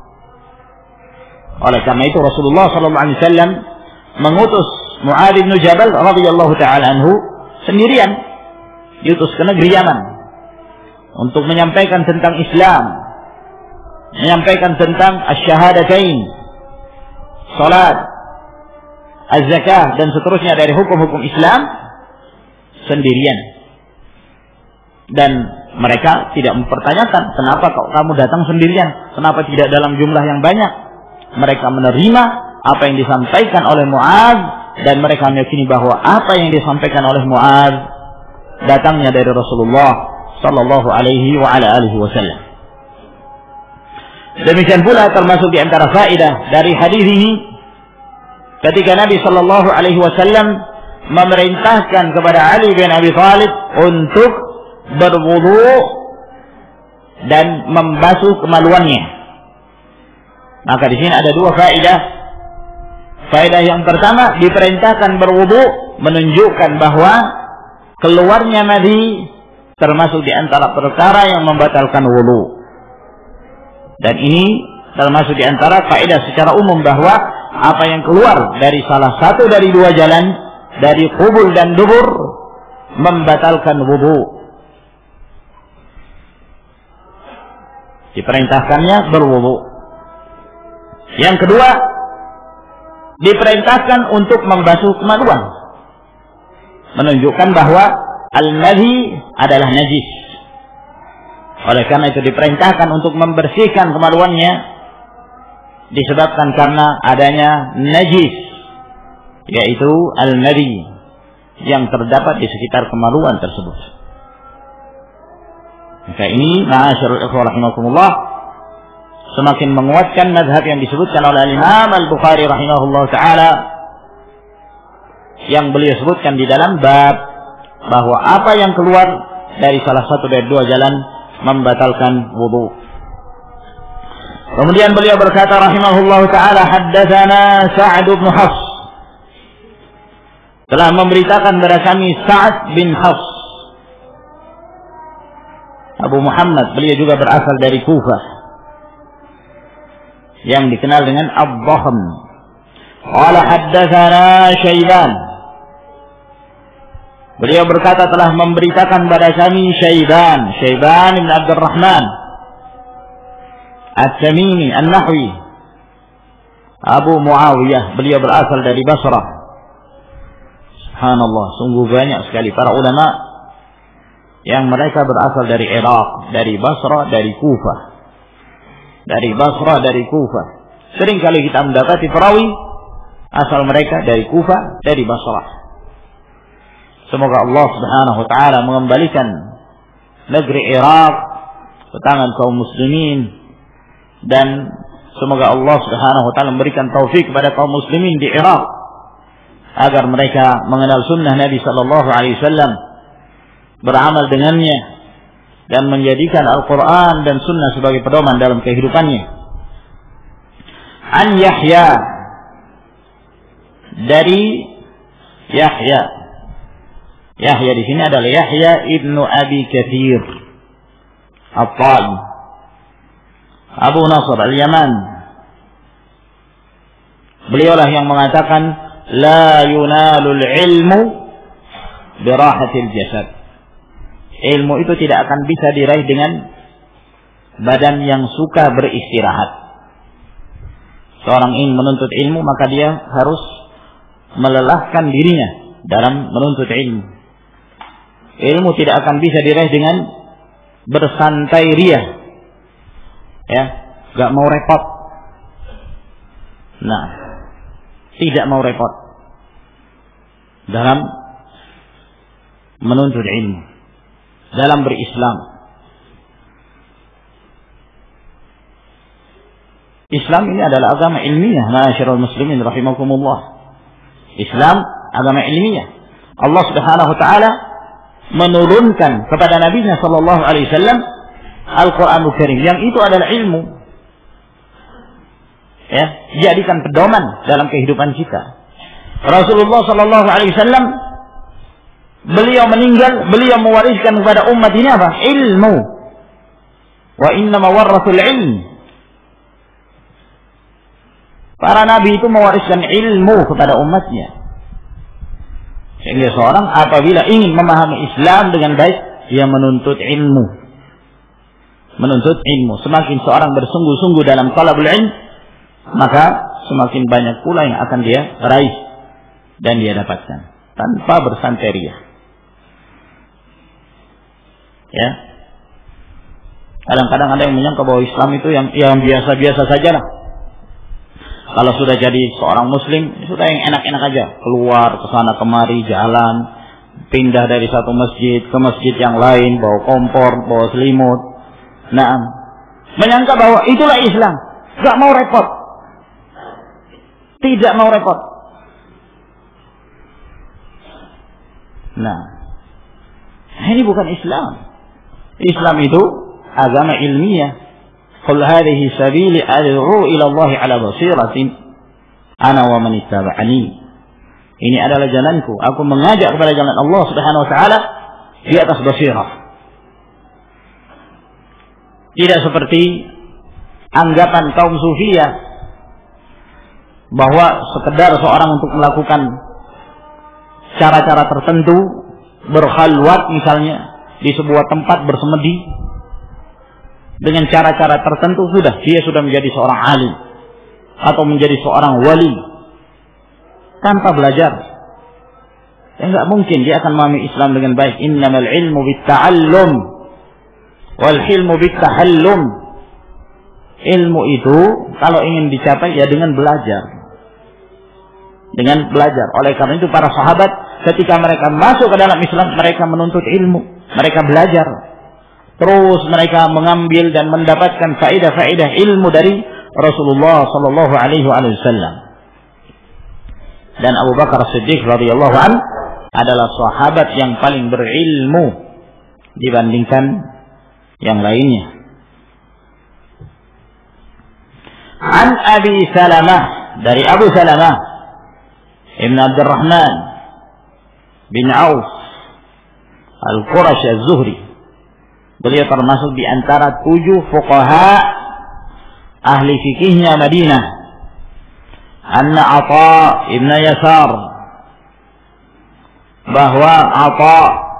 Oleh karena itu Rasulullah sallallahu alaihi wasallam mengutus Mu'adz bin Jabal radhiyallahu taala anhu sendirian, diutus ke negeri Yaman untuk menyampaikan tentang Islam, menyampaikan tentang asy-syahadatain, salat, az-zakah dan seterusnya dari hukum-hukum Islam sendirian. Dan mereka tidak mempertanyakan, kenapa kok kamu datang sendirian? Kenapa tidak dalam jumlah yang banyak? Mereka menerima apa yang disampaikan oleh Mu'adz dan mereka meyakini bahwa apa yang disampaikan oleh Mu'adz datangnya dari Rasulullah sallallahu alaihi wa ala alihi wasallam. Demikian pula termasuk di antara faedah dari hadis ini ketika Nabi Shallallahu Alaihi Wasallam memerintahkan kepada Ali bin Abi Thalib untuk berwudu dan membasuh kemaluannya. Maka di sini ada dua faedah. Faedah yang pertama, diperintahkan berwudu menunjukkan bahwa keluarnya madhi termasuk di antara perkara yang membatalkan wudu. Dan ini termasuk di antara faedah secara umum bahwa apa yang keluar dari salah satu dari dua jalan, dari qubul dan dubur, membatalkan wudu. Diperintahkannya berwudu. Yang kedua, diperintahkan untuk membasuh kemaluan, menunjukkan bahwa al-madhi adalah najis. Oleh karena itu diperintahkan untuk membersihkan kemaluannya, disebabkan karena adanya najis, yaitu al-madhi yang terdapat di sekitar kemaluan tersebut. Maka ini, ma'asyarul ikhwah rahimakumullah, semakin menguatkan mazhab yang disebutkan oleh Imam Al-Bukhari rahimahullah ta'ala, yang beliau sebutkan di dalam bab bahwa apa yang keluar dari salah satu dari dua jalan membatalkan wudu. Kemudian beliau berkata rahimahullah ta'ala, haddatsana Sa'ad bin Hafs, telah memberitakan kepada kami Sa'ad bin Hafs Abu Muhammad, beliau juga berasal dari Kufah, yang dikenal dengan Ad-Dhahm. Qala haddatsana Syaiban, beliau berkata telah memberitakan kepada kami Syaiban, Syaiban bin Abdurrahman At-Tamimi An-Nahwi Abu Muawiyah, beliau berasal dari Basrah. Subhanallah, sungguh banyak sekali para ulama yang mereka berasal dari Irak, dari Basrah, dari Kufah. Dari Basrah, dari Kufah. Sering kali kita mendapati perawi asal mereka dari Kufah, dari Basrah. Semoga Allah Subhanahu wa taala mengembalikan negeri Irak ke tangan kaum muslimin, dan semoga Allah Subhanahu wa taala memberikan taufik kepada kaum muslimin di Irak agar mereka mengenal sunnah Nabi sallallahu alaihi wasallam, beramal dengannya, dan menjadikan Al-Quran dan Sunnah sebagai pedoman dalam kehidupannya. An Yahya, dari Yahya. Yahya di sini adalah Yahya ibnu Abi Kathir At-Tai, Abu Nasr Al-Yaman. Beliaulah yang mengatakan, la yunalul ilmu birahatil jasad. Ilmu itu tidak akan bisa diraih dengan badan yang suka beristirahat. Seorang ingin menuntut ilmu, maka dia harus melelahkan dirinya dalam menuntut ilmu. Ilmu tidak akan bisa diraih dengan bersantai ria, ya, gak mau repot. Nah, tidak mau repot dalam menuntut ilmu, dalam berislam. Islam ini adalah agama ilmiah, ma'asyiral muslimin rahimakumullah. Islam agama ilmiah. Allah Subhanahu wa taala menurunkan kepada Nabi-Nya sallallahu alaihi wasallam Al-Qur'anul Karim, yang itu adalah ilmu. Ya, jadikan pedoman dalam kehidupan kita. Rasulullah sallallahu alaihi wasallam, beliau meninggal, beliau mewariskan kepada umat ini apa? Ilmu. Wa innama warathul ilm. Para nabi itu mewariskan ilmu kepada umatnya. Sehingga seorang apabila ingin memahami Islam dengan baik, dia menuntut ilmu. Menuntut ilmu. Semakin seorang bersungguh-sungguh dalam talabul ilm, maka semakin banyak pula yang akan dia raih dan dia dapatkan tanpa bersantai ria. Ya. Kadang-kadang ada yang menyangka bahwa Islam itu yang yang biasa-biasa saja lah. Kalau sudah jadi seorang muslim, sudah yang enak-enak aja, keluar ke sana kemari, jalan, pindah dari satu masjid ke masjid yang lain, bawa kompor, bawa selimut. Nah, menyangka bahwa itulah Islam, gak mau repot, tidak mau repot. Nah, ini bukan Islam. Islam itu agama ilmiah. Qul hadhihi sabili ad'u ila Allah ala basiratin ana wa man ittaba'ani. Ini adalah jalanku. Aku mengajak kepada jalan Allah Subhanahu wa taala di atas basirah. Tidak seperti anggapan kaum sufiyah bahwa sekedar seorang untuk melakukan cara-cara tertentu, berkhalwat misalnya di sebuah tempat bersemedi dengan cara-cara tertentu, sudah dia sudah menjadi seorang alim atau menjadi seorang wali tanpa belajar. Ya, enggak mungkin dia akan memahami Islam dengan baik. Innamal ilmu bitta'allum wal hilmu bittahallum. Ilmu itu kalau ingin dicapai ya dengan belajar. Dengan belajar. Oleh karena itu para sahabat ketika mereka masuk ke dalam Islam, mereka menuntut ilmu, mereka belajar. Terus mereka mengambil dan mendapatkan faedah-faedah ilmu dari Rasulullah sallallahu alaihi wasallam. Dan Abu Bakar Siddiq radhiyallahu an adalah sahabat yang paling berilmu dibandingkan yang lainnya. An Abi Salamah, dari Abu Salamah Ibn Abdurrahman bin Auf Al-Qurashi Az-Zuhri. Beliau termasuk di antara tujuh fuqaha ahli fikihnya Madinah. Anna Atha ibn Yasar, bahwa Atha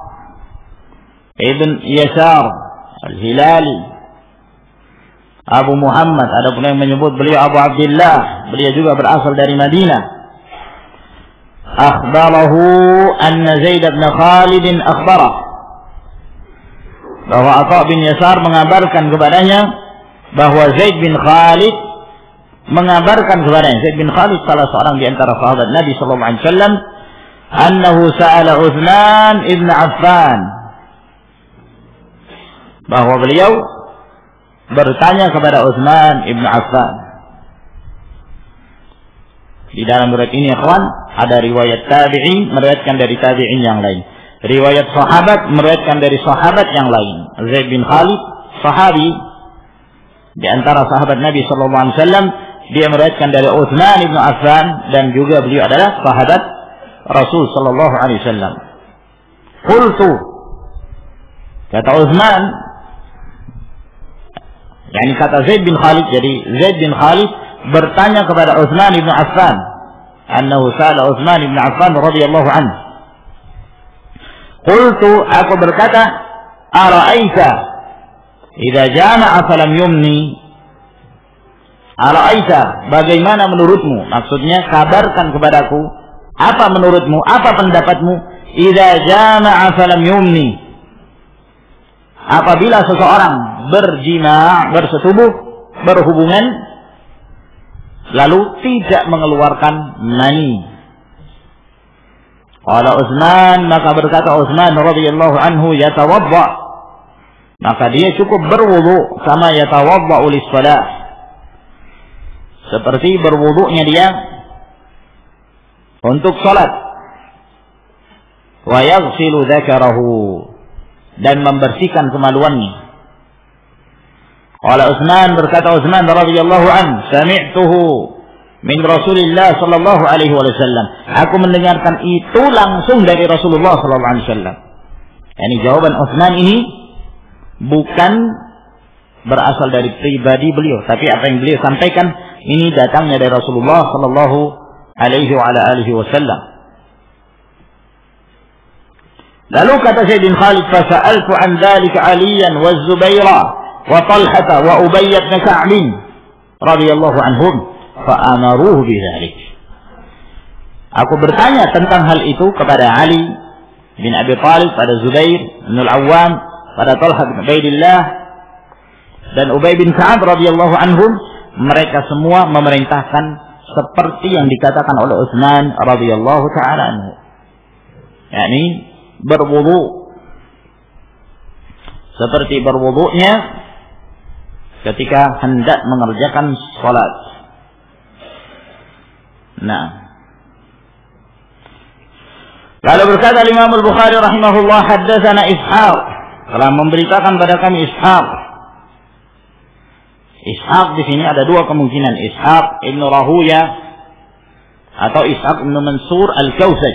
ibn Yasar Al-Hilali Abu Muhammad, ada pun yang menyebut beliau Abu Abdullah, beliau juga berasal dari Madinah. Akhbarahu anna Zaid bin Khalid akhbarah, bahwa Atha bin Yasar mengabarkan kepadanya bahwa Zaid bin Khalid mengabarkan kepadanya, Zaid bin Khalid salah seorang di antara sahabat Nabi sallallahu alaihi wasallam, annahu sa'ala Utsman ibn Affan, bahwa beliau bertanya kepada Utsman ibn Affan. Di dalam riwayat ini, ikhwan, ada riwayat tabi'in meriwayatkan dari tabi'in yang lain. Riwayat sahabat meriwayatkan dari sahabat yang lain. Zaid bin Khalid, sahabi di antara sahabat Nabi sallallahu alaihi wasallam, dia meriwayatkan dari Utsman bin Affan, dan juga beliau adalah sahabat Rasul sallallahu alaihi wasallam. Qultu, kata Utsman, yakni kata Zaid bin Khalid, jadi Zaid bin Khalid bertanya kepada Utsman bin Affan, annahu sa'ala Utsman bin Affan radhiyallahu anhu. Qultu, aku berkata, ara'aita idza jama'a falam yumni. Ara'aita, bagaimana menurutmu? Maksudnya kabarkan kepadaku, apa menurutmu, apa pendapatmu, idza jama'a falam yumni, apabila seseorang berjima', bersetubuh, berhubungan, lalu tidak mengeluarkan mani. Qala Utsman, maka berkata Utsman radhiyallahu anhu, yatawadda, maka dia cukup berwudu, sama yatawadda lis salat, seperti berwudunya dia untuk salat. Wa yaghsilu dzakarahu, dan membersihkan kemaluannya. Qala Utsman, berkata Utsman radhiyallahu an, sami'tuhu min Rasulillah sallallahu alaihi wasallam, aku mendengarkan itu langsung dari Rasulullah sallallahu alaihi wasallam. Yani jawaban Utsman ini bukan berasal dari pribadi beliau, tapi apa yang beliau sampaikan ini datangnya dari Rasulullah sallallahu alaihi wa ala alihi wasallam. Lalu kata Zaid bin Khalid, fasa'altu an dzalika Aliyan wa Zubaira wa Talhata wa Ubay bin Ka'b radhiyallahu anhum fa'amaruhu bidzalik. Aku bertanya tentang hal itu kepada Ali bin Abi Thalib, pada Zubair bin Al-Awwam, pada Talha bin Ubaidillah dan Ubay bin Ka'b radhiyallahu anhum. Mereka semua memerintahkan seperti yang dikatakan oleh Utsman radhiyallahu taala anhu, yakni berwudu seperti berwudunya ketika hendak mengerjakan salat. Nah, Lalu berkata Imam Al-Bukhari rahimahullah, haddatsana Ishaq, telah memberitakan pada kami Ishaq. Ishaq di sini ada dua kemungkinan, Ishaq ibn Rahuya atau Ishaq ibn Mansur Al-Kausaj.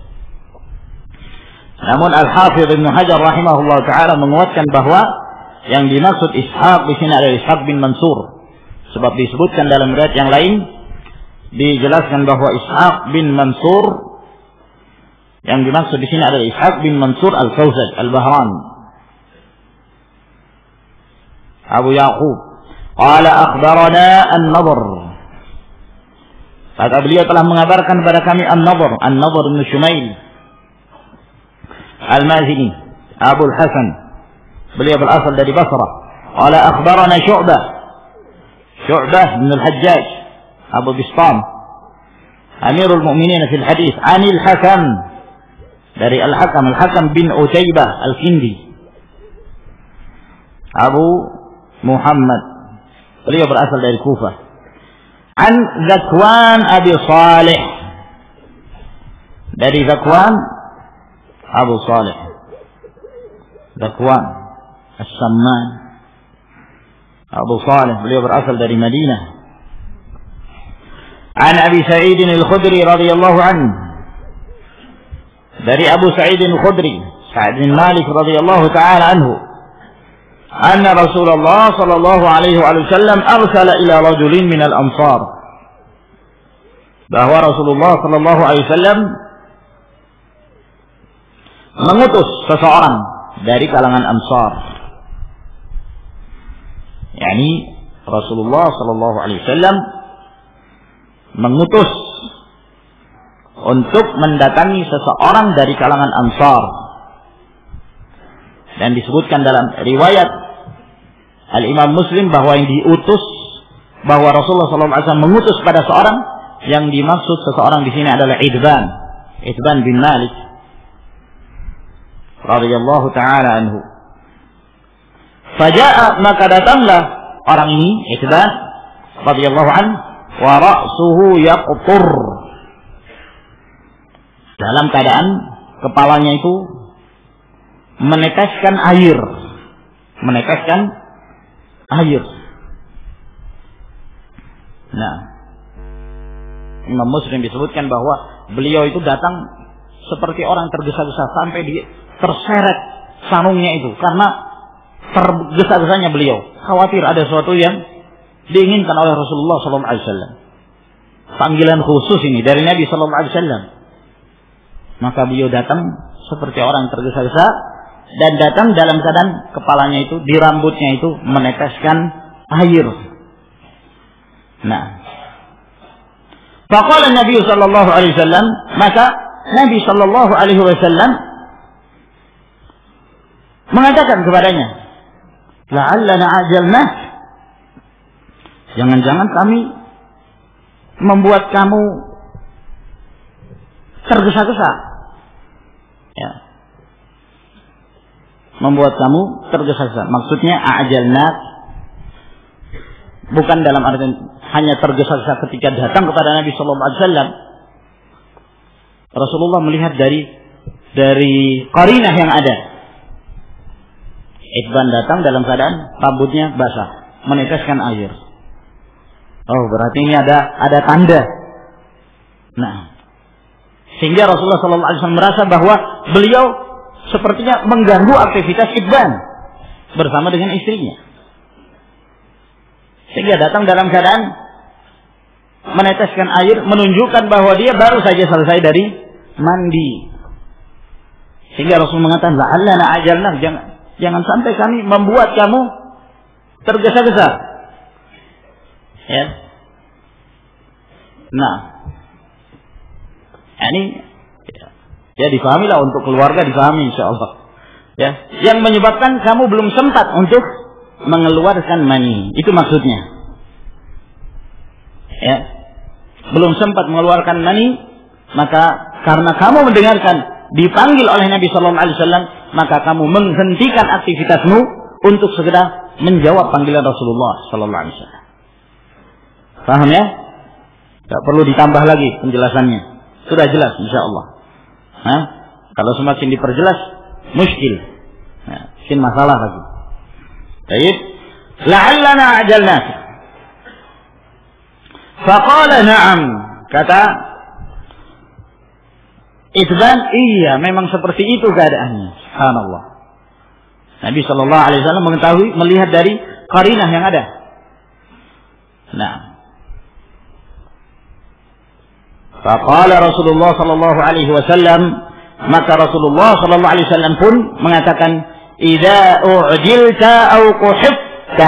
Namun Al-Hafidh Ibn Hajar rahimahullah taala menguatkan bahwa yang dimaksud Ishaq di sini adalah Ishaq bin Mansur, sebab disebutkan dalam riwayat yang lain dijelaskan bahwa Ishaq bin Mansur yang dimaksud di sini adalah Ishaq bin Mansur Al-Kausaj Al-Bahran. Abu Yaqub qala akhbarana An-Nadhr, kata beliau telah mengabarkan kepada kami An-Nadhr, An-Nadhr bin Shumail Al-Mazini Abu Al-Hasan, beliau berasal dari Basrah. Qala akhbarana Syu'bah, Syu'bah bin Al-Hajjaj Abu Bistam Amirul Mu'minin fil hadis, Anil Hakam, dari Al-Hakam, Al-Hakam bin Utaybah Al-Kindi Abu Muhammad, beliau berasal dari Kufah. An Zakwan Abi Salih, dari Zakwan Abu Salih, Zakwan As-Samman Abu Salih, beliau berasal dari Madinah. An Abi Sa'id Al-Khudri radhiyallahu anhu, dari Abu Sa'id Al-Khudri, Sa'id bin Malik radhiyallahu ta'ala anhu, anna Rasulullah sallallahu alaihi wasallam arsala ila rajulin min al-ansar, bahwa Rasulullah sallallahu alaihi wasallam mengutus seseorang dari kalangan Ansar. yakni Rasulullah sallallahu alaihi wasallam mengutus untuk mendatangi seseorang dari kalangan Ansar. Dan disebutkan dalam riwayat Al-Imam Muslim bahwa yang diutus, bahwa Rasulullah sallallahu alaihi wasallam mengutus pada seorang, yang dimaksud seseorang di sini adalah Idban, Idban bin Malik radhiyallahu taala anhu. Faja'a, maka datanglah orang ini, Idban radhiyallahu anhu, wa ra'suhu yaqtur, dalam keadaan kepalanya itu meneteskan air, meneteskan air. Nah, Imam Muslim disebutkan bahwa beliau itu datang seperti orang tergesa-gesa sampai di terseret sarungnya itu karena tergesa-gesanya beliau, khawatir ada sesuatu yang diinginkan oleh Rasulullah sallallahu alaihi wasallam. Panggilan khusus ini dari Nabi sallallahu alaihi wasallam. Maka beliau datang seperti orang tergesa-gesa dan datang dalam keadaan kepalanya itu, di rambutnya itu meneteskan air. Nah, faqala Nabi sallallahu alaihi wasallam, maka Nabi sallallahu alaihi wasallam mengatakan kepadanya, la'allana ajalna, jangan-jangan kami membuat kamu tergesa-gesa, ya, membuat kamu tergesa-gesa. Maksudnya ajalna bukan dalam arti hanya tergesa-gesa ketika datang kepada Nabi sallallahu alaihi wasallam. Rasulullah melihat dari dari qarinah yang ada. Idban datang dalam keadaan rambutnya basah, meneteskan air. Oh, berarti ini ada ada tanda. Nah, sehingga Rasulullah sallallahu alaihi wasallam merasa bahwa beliau sepertinya mengganggu aktivitas Idban bersama dengan istrinya. Sehingga datang dalam keadaan meneteskan air, menunjukkan bahwa dia baru saja selesai dari mandi. Sehingga Rasul mengatakan, la'allana ajalna, jangan jangan sampai kami membuat kamu tergesa-gesa. Ya. Nah, ini ya difahamilah, untuk keluarga difahami insyaallah. Ya, yang menyebabkan kamu belum sempat untuk mengeluarkan mani, itu maksudnya. Ya, belum sempat mengeluarkan mani, maka karena kamu mendengarkan dipanggil oleh Nabi sallallahu alaihi wasallam, maka kamu menghentikan aktivitasmu untuk segera menjawab panggilan Rasulullah sallallahu alaihi wasallam. Paham ya? Tidak perlu ditambah lagi penjelasannya, sudah jelas insyaallah. Hah? Kalau semakin diperjelas, muskil. Nah, mungkin masalah lagi. Baik. La'allana ajalna. Faqala na'am. Kata Itban, iya, memang seperti itu keadaannya. Subhanallah. Nabi Shallallahu Alaihi Wasallam mengetahui, melihat dari qarinah yang ada. Nah, faqala Rasulullah Shallallahu Alaihi Wasallam, maka Rasulullah Shallallahu Alaihi Wasallam pun mengatakan, "Idza u'jilta au quhibta."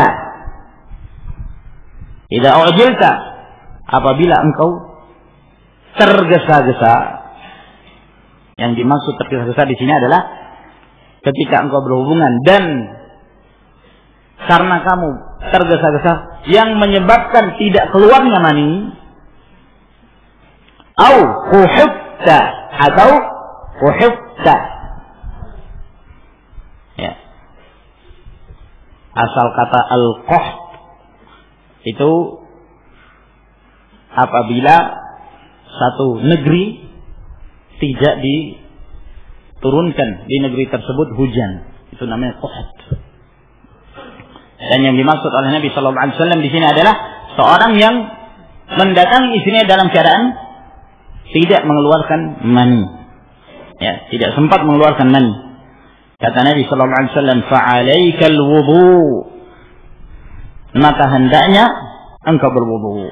Idza u'jilta, apabila engkau tergesa-gesa. Yang dimaksud tergesa-gesa di sini adalah ketika engkau berhubungan dan karena kamu tergesa-gesa yang menyebabkan tidak keluarnya mani, au quhibta atau quhibta. Ya. Asal kata al-quht itu apabila satu negeri tidak diturunkan di negeri tersebut hujan, itu namanya quht. Dan yang dimaksud oleh Nabi Shallallahu Alaihi Wasallam di sini adalah seorang yang mendatangi istrinya dalam keadaan tidak mengeluarkan mani, ya, tidak sempat mengeluarkan mani. Kata Nabi Shallallahu Alaihi Wasallam, "Fa'alaikal wudu," maka hendaknya engkau berwudu.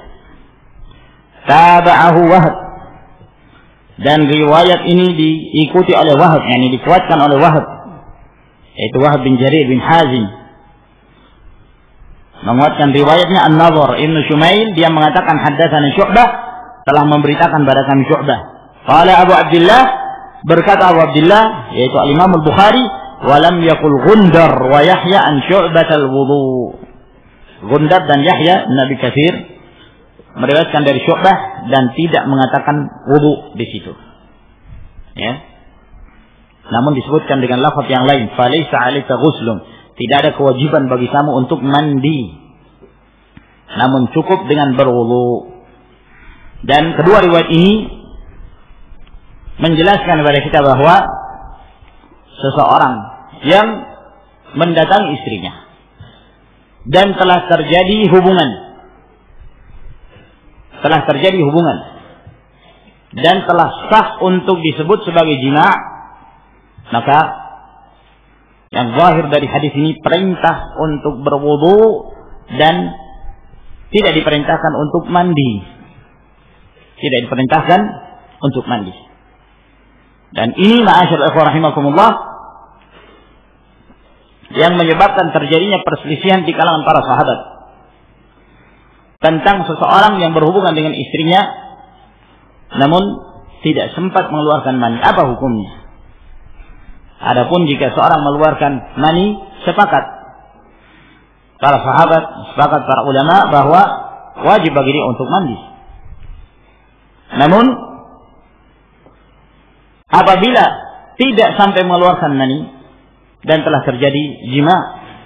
Tabahu Wahab. Dan riwayat ini diikuti oleh Wahab, yakni dikuatkan oleh Wahab, yaitu Wahab bin Jarir bin Hazim. Menguatkan riwayatnya An-Nadhr Ibnu Shumail, dia mengatakan haddatsana Syu'bah, telah memberitakan pada kami Syu'bah. Qala Abu Abdullah, berkata Abu Abdullah, yaitu Al-Imam Al-Bukhari, wa lam yaqul Gundar wa Yahya an Syu'bah al-wudu. Gundar dan Yahya Nabi Katsir meriwayatkan dari Syu'bah dan tidak mengatakan wudu di situ. Ya. Namun disebutkan dengan lafaz yang lain, "Falaisa 'alaika ghuslun." Tidak ada kewajiban bagi kamu untuk mandi. Namun cukup dengan berwudu. Dan kedua riwayat ini menjelaskan kepada kita bahwa seseorang yang mendatangi istrinya dan telah terjadi hubungan telah terjadi hubungan dan telah sah untuk disebut sebagai jima', maka yang zahir dari hadis ini perintah untuk berwudu dan tidak diperintahkan untuk mandi. Tidak diperintahkan untuk mandi. Dan ini ma'asyar ikhwah rahimakumullah yang menyebabkan terjadinya perselisihan di kalangan para sahabat tentang seseorang yang berhubungan dengan istrinya namun tidak sempat mengeluarkan mani. Apa hukumnya? Adapun jika seorang mengeluarkan mani, sepakat para sahabat, sepakat para ulama bahwa wajib bagi dia untuk mandi. Namun apabila tidak sampai mengeluarkan mani dan telah terjadi jima',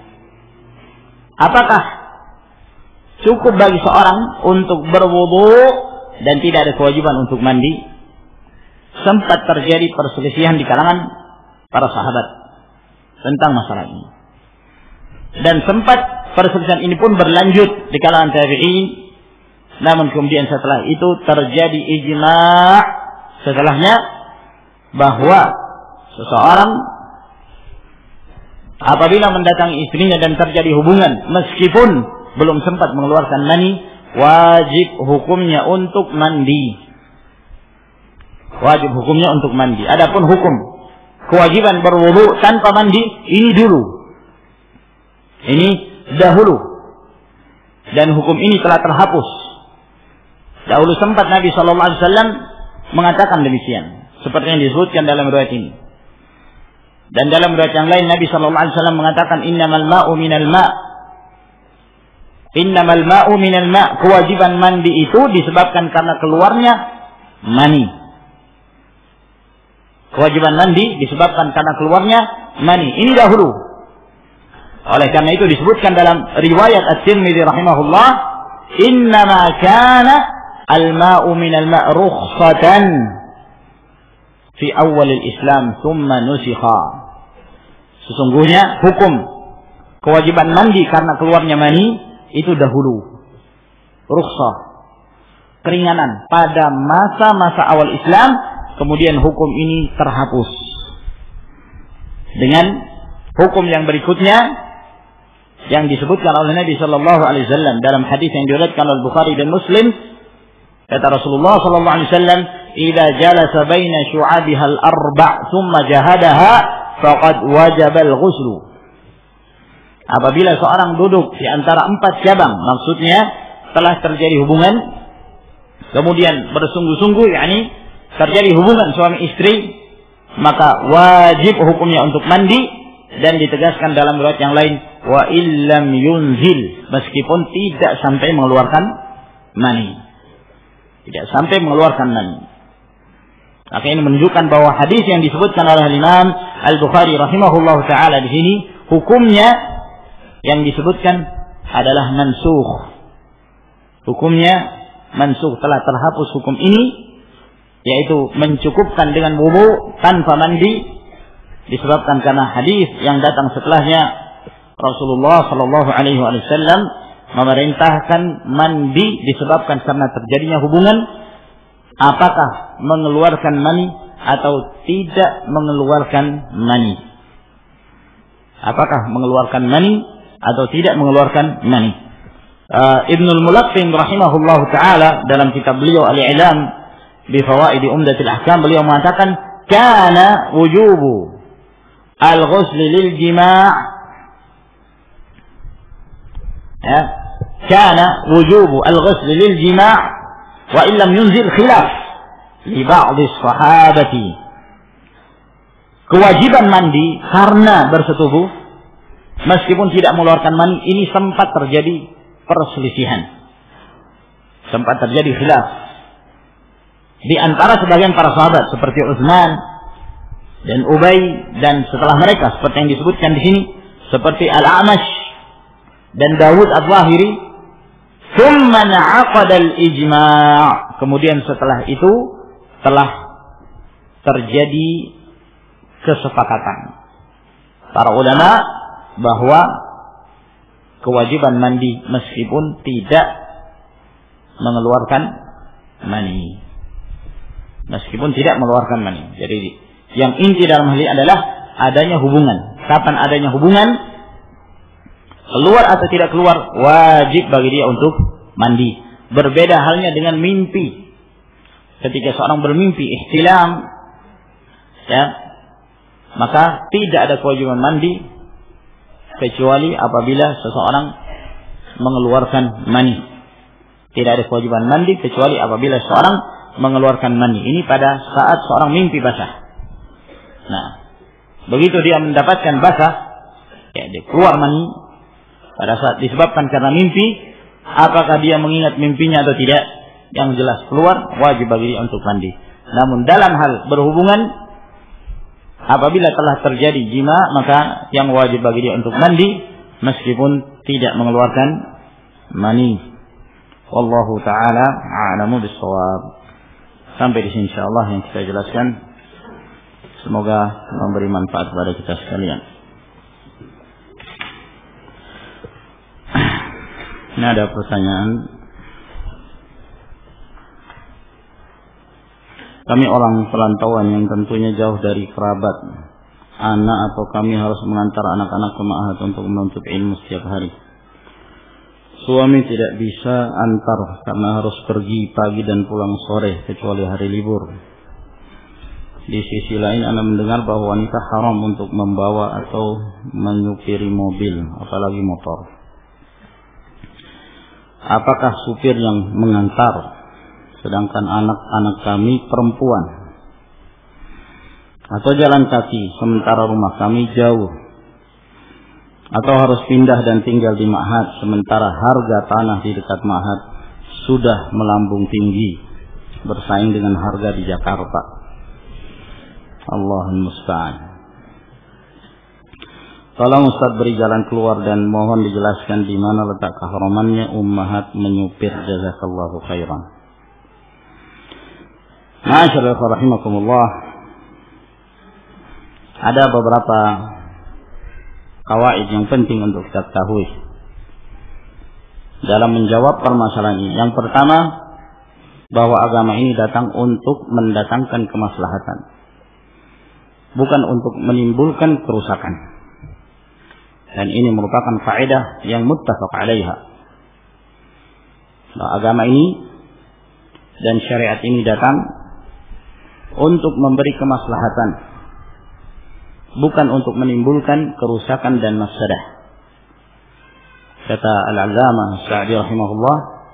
apakah cukup bagi seorang untuk berwudu dan tidak ada kewajiban untuk mandi? Sempat terjadi perselisihan di kalangan para sahabat tentang masalah ini. Dan sempat perselisihan ini pun berlanjut di kalangan tabi'in. Namun kemudian setelah itu terjadi ijma' setelahnya bahwa seseorang apabila mendatangi istrinya dan terjadi hubungan meskipun belum sempat mengeluarkan mani, wajib hukumnya untuk mandi. Wajib hukumnya untuk mandi. Adapun hukum kewajiban berwudu tanpa mandi, ini dulu. Ini dahulu. Dan hukum ini telah terhapus. Dahulu sempat Nabi Shallallahu Alaihi Wasallam mengatakan demikian, seperti yang disebutkan dalam riwayat ini. Dan dalam riwayat yang lain Nabi Shallallahu Alaihi Wasallam mengatakan, "Innamal ma'u minal ma'." Innamal ma'u minal ma', kewajiban mandi itu disebabkan karena keluarnya mani. Kewajiban mandi disebabkan karena keluarnya mani. Ini dahulu. Oleh karena itu disebutkan dalam riwayat At-Tirmidzi rahimahullah, "Innama kana al-ma'u minal ma' rukhsatan." fi awalil Islam thumma nusikha. Sesungguhnya hukum kewajiban mandi karena keluarnya mani itu dahulu rukhsah, keringanan pada masa-masa awal Islam, kemudian hukum ini terhapus dengan hukum yang berikutnya yang disebutkan oleh Nabi sallallahu alaihi wasallam dalam hadis yang diriwayatkan oleh Bukhari dan Muslim. Kata Rasulullah sallallahu alaihi wasallam, "Idza jalasa baina syu'abiha al-arba' thumma jahadaha faqad wajaba al-ghusl." Apabila seorang duduk di antara empat cabang, maksudnya telah terjadi hubungan, kemudian bersungguh-sungguh, yakni terjadi hubungan suami istri, maka wajib hukumnya untuk mandi, dan ditegaskan dalam riwayat yang lain, wa illam yunzil, meskipun tidak sampai mengeluarkan mani, tidak sampai mengeluarkan mani. Maka ini menunjukkan bahwa hadis yang disebutkan oleh Imam Al-Bukhari rahimahullah taala di sini, hukumnya yang disebutkan adalah mansukh. Hukumnya mansukh, telah terhapus hukum ini, yaitu mencukupkan dengan wudu tanpa mandi, disebabkan karena hadis yang datang setelahnya, Rasulullah sallallahu alaihi wasallam memerintahkan mandi disebabkan karena terjadinya hubungan, apakah mengeluarkan mani atau tidak mengeluarkan mani. Apakah mengeluarkan mani atau tidak mengeluarkan mani. Uh, Ibnul Mulaqqin rahimahullahu taala dalam kitab beliau Al-I'lam bi Fawaid Umdatil Ahkam, beliau mengatakan, kana wujubu al-ghusl lil jima' ya kana wujubu al-ghusl lil jima' wa illam yunzil khilaf li ba'd as-sahabati. Kewajiban mandi karena bersetubuh meskipun tidak mengeluarkan mani, ini sempat terjadi perselisihan, sempat terjadi khilaf di antara sebagian para sahabat seperti Utsman dan Ubay, dan setelah mereka seperti yang disebutkan di sini seperti Al-A'mash dan Dawud Adh-Dhahiri. Tsumma na'aqada al-ijma', kemudian setelah itu telah terjadi kesepakatan para ulama bahwa kewajiban mandi meskipun tidak mengeluarkan mani, meskipun tidak mengeluarkan mani. Jadi yang inti dalam hal ini adalah adanya hubungan. Kapan adanya hubungan, keluar atau tidak keluar, wajib bagi dia untuk mandi. Berbeda halnya dengan mimpi. Ketika seorang bermimpi ihtilam, ya, maka tidak ada kewajiban mandi kecuali apabila seseorang mengeluarkan mani. Tidak ada kewajiban mandi kecuali apabila seseorang mengeluarkan mani. Ini pada saat seorang mimpi basah. Nah, begitu dia mendapatkan basah, ya, dia keluar mani pada saat disebabkan karena mimpi, apakah dia mengingat mimpinya atau tidak, yang jelas keluar, wajib bagi dia untuk mandi. Namun dalam hal berhubungan, apabila telah terjadi jima, maka yang wajib bagi dia untuk mandi meskipun tidak mengeluarkan mani. Wallahu taala a'lamu bis-shawab. Sampai di sini insyaallah yang kita jelaskan, semoga memberi manfaat kepada kita sekalian. Ini ada pertanyaan. Kami orang perantauan yang tentunya jauh dari kerabat, anak atau kami harus mengantar anak-anak ke ma'had untuk menuntut ilmu setiap hari. Suami tidak bisa antar karena harus pergi pagi dan pulang sore kecuali hari libur. Di sisi lain Anda mendengar bahwa wanita haram untuk membawa atau menyupiri mobil, apalagi motor. Apakah supir yang mengantar sedangkan anak-anak kami perempuan, atau jalan kaki sementara rumah kami jauh, atau harus pindah dan tinggal di ma'had sementara harga tanah di dekat ma'had sudah melambung tinggi bersaing dengan harga di Jakarta? Allahul musta'an. Tolong Ustaz beri jalan keluar dan mohon dijelaskan di mana letak keharamannya ummahat menyupir, jazakallahu khairan. Ma'asyiral rahimakumullah. ada beberapa kawaid yang penting untuk kita ketahui dalam menjawab permasalahan ini. Yang pertama, bahwa agama ini datang untuk mendatangkan kemaslahatan, bukan untuk menimbulkan kerusakan. Dan ini merupakan faedah yang muttafaq alaiha. Nah, agama ini dan syariat ini datang untuk memberi kemaslahatan, bukan untuk menimbulkan kerusakan dan mafsadah. Kata Al-Allamah Sa'di rahimahullah,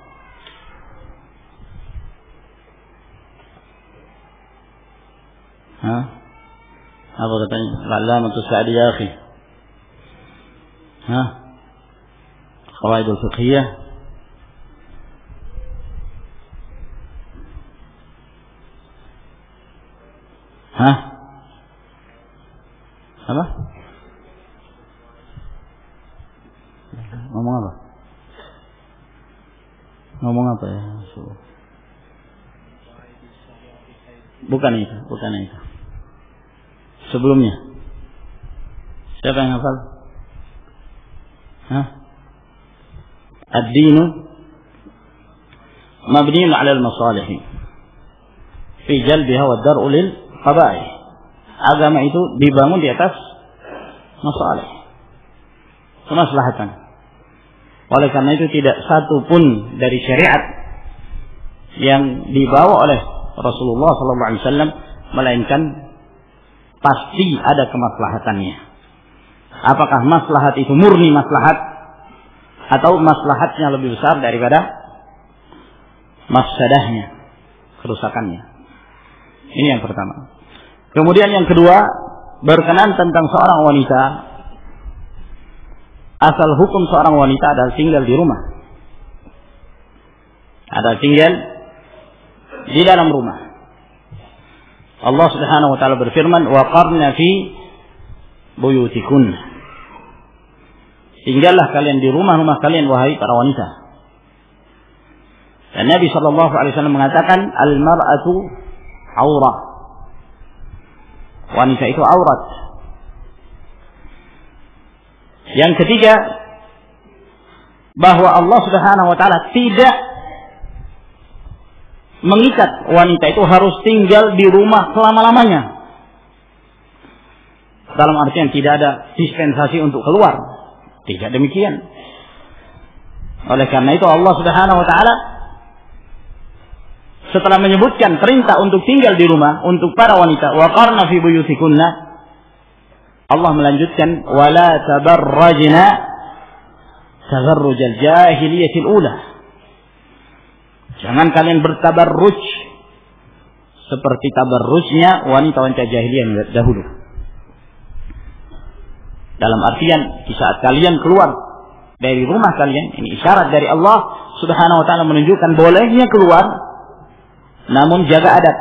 ha? Apa katanya? Al-Allamah Sa'di ya akhi. Ha? Qawaidul fiqhiyah. Ha? Apa? Ngomong apa? Ngomong apa ya? Bukan itu, bukan itu. Sebelumnya. Siapa yang hafal? Hah? Ad-dinu mabniun 'ala al-masalih fi jalbiha wa dar'u lil qabaih. Agama itu dibangun di atas masalih, kemaslahatan. Oleh karena itu tidak satu pun dari syariat yang dibawa oleh Rasulullah sallallahu alaihi wasallam melainkan pasti ada kemaslahatannya. Apakah maslahat itu murni maslahat atau maslahatnya lebih besar daripada mafsadahnya, kerusakannya. Ini yang pertama. Kemudian yang kedua, berkenan tentang seorang wanita. Asal hukum seorang wanita adalah tinggal di rumah. Ada tinggal di dalam rumah. Allah Subhanahu wa taala berfirman, "Wa qarna fi buyutikunna." Tinggallah kalian di rumah-rumah kalian wahai para wanita. Dan Nabi sallallahu alaihi wasallam mengatakan, "Al-mar'atu aurah." Wanita itu aurat. Yang ketiga, bahwa Allah Subhanahu wa taala tidak mengikat wanita itu harus tinggal di rumah selama-lamanya. Dalam artian tidak ada dispensasi untuk keluar. Tidak demikian. Oleh karena itu Allah Subhanahu wa taala setelah menyebutkan perintah untuk tinggal di rumah untuk para wanita, wa qarna fi buyutikunna, Allah melanjutkan, wala tabarrajna tabarrujal jahiliyatil ula. Jangan kalian bertabarruj seperti tabarrujnya wanita-wanita jahiliyah dahulu. Dalam artian di saat kalian keluar dari rumah kalian, ini isyarat dari Allah Subhanahu wa taala menunjukkan bolehnya keluar, namun jaga adat.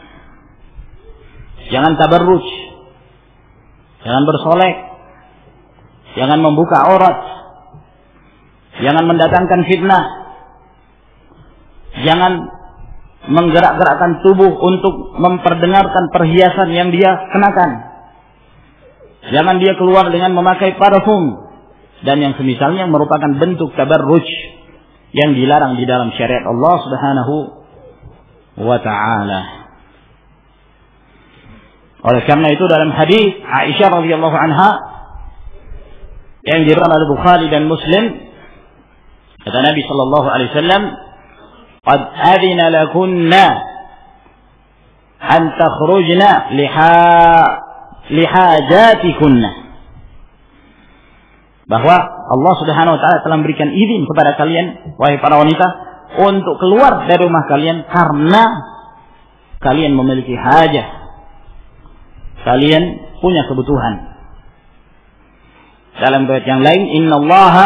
Jangan tabarruj, jangan bersolek, jangan membuka aurat, jangan mendatangkan fitnah, jangan menggerak-gerakkan tubuh untuk memperdengarkan perhiasan yang dia kenakan. Jangan dia keluar dengan memakai parfum dan yang semisalnya merupakan bentuk tabarruj yang dilarang di dalam syariat Allah Subhanahu wa ta'ala. Oleh karena itu dalam hadis Aisyah radhiyallahu anha yang diriwayatkan oleh Bukhari dan Muslim, kata Nabi sallallahu alaihi wasallam, "Qad adina lakunna an takhrujna liha lihajatikunna." Bahwa Allah Subhanahu wa taala telah memberikan izin kepada kalian wahai para wanita untuk keluar dari rumah kalian karena kalian memiliki hajah, kalian punya kebutuhan. Dalam riwayat yang lain, innallaha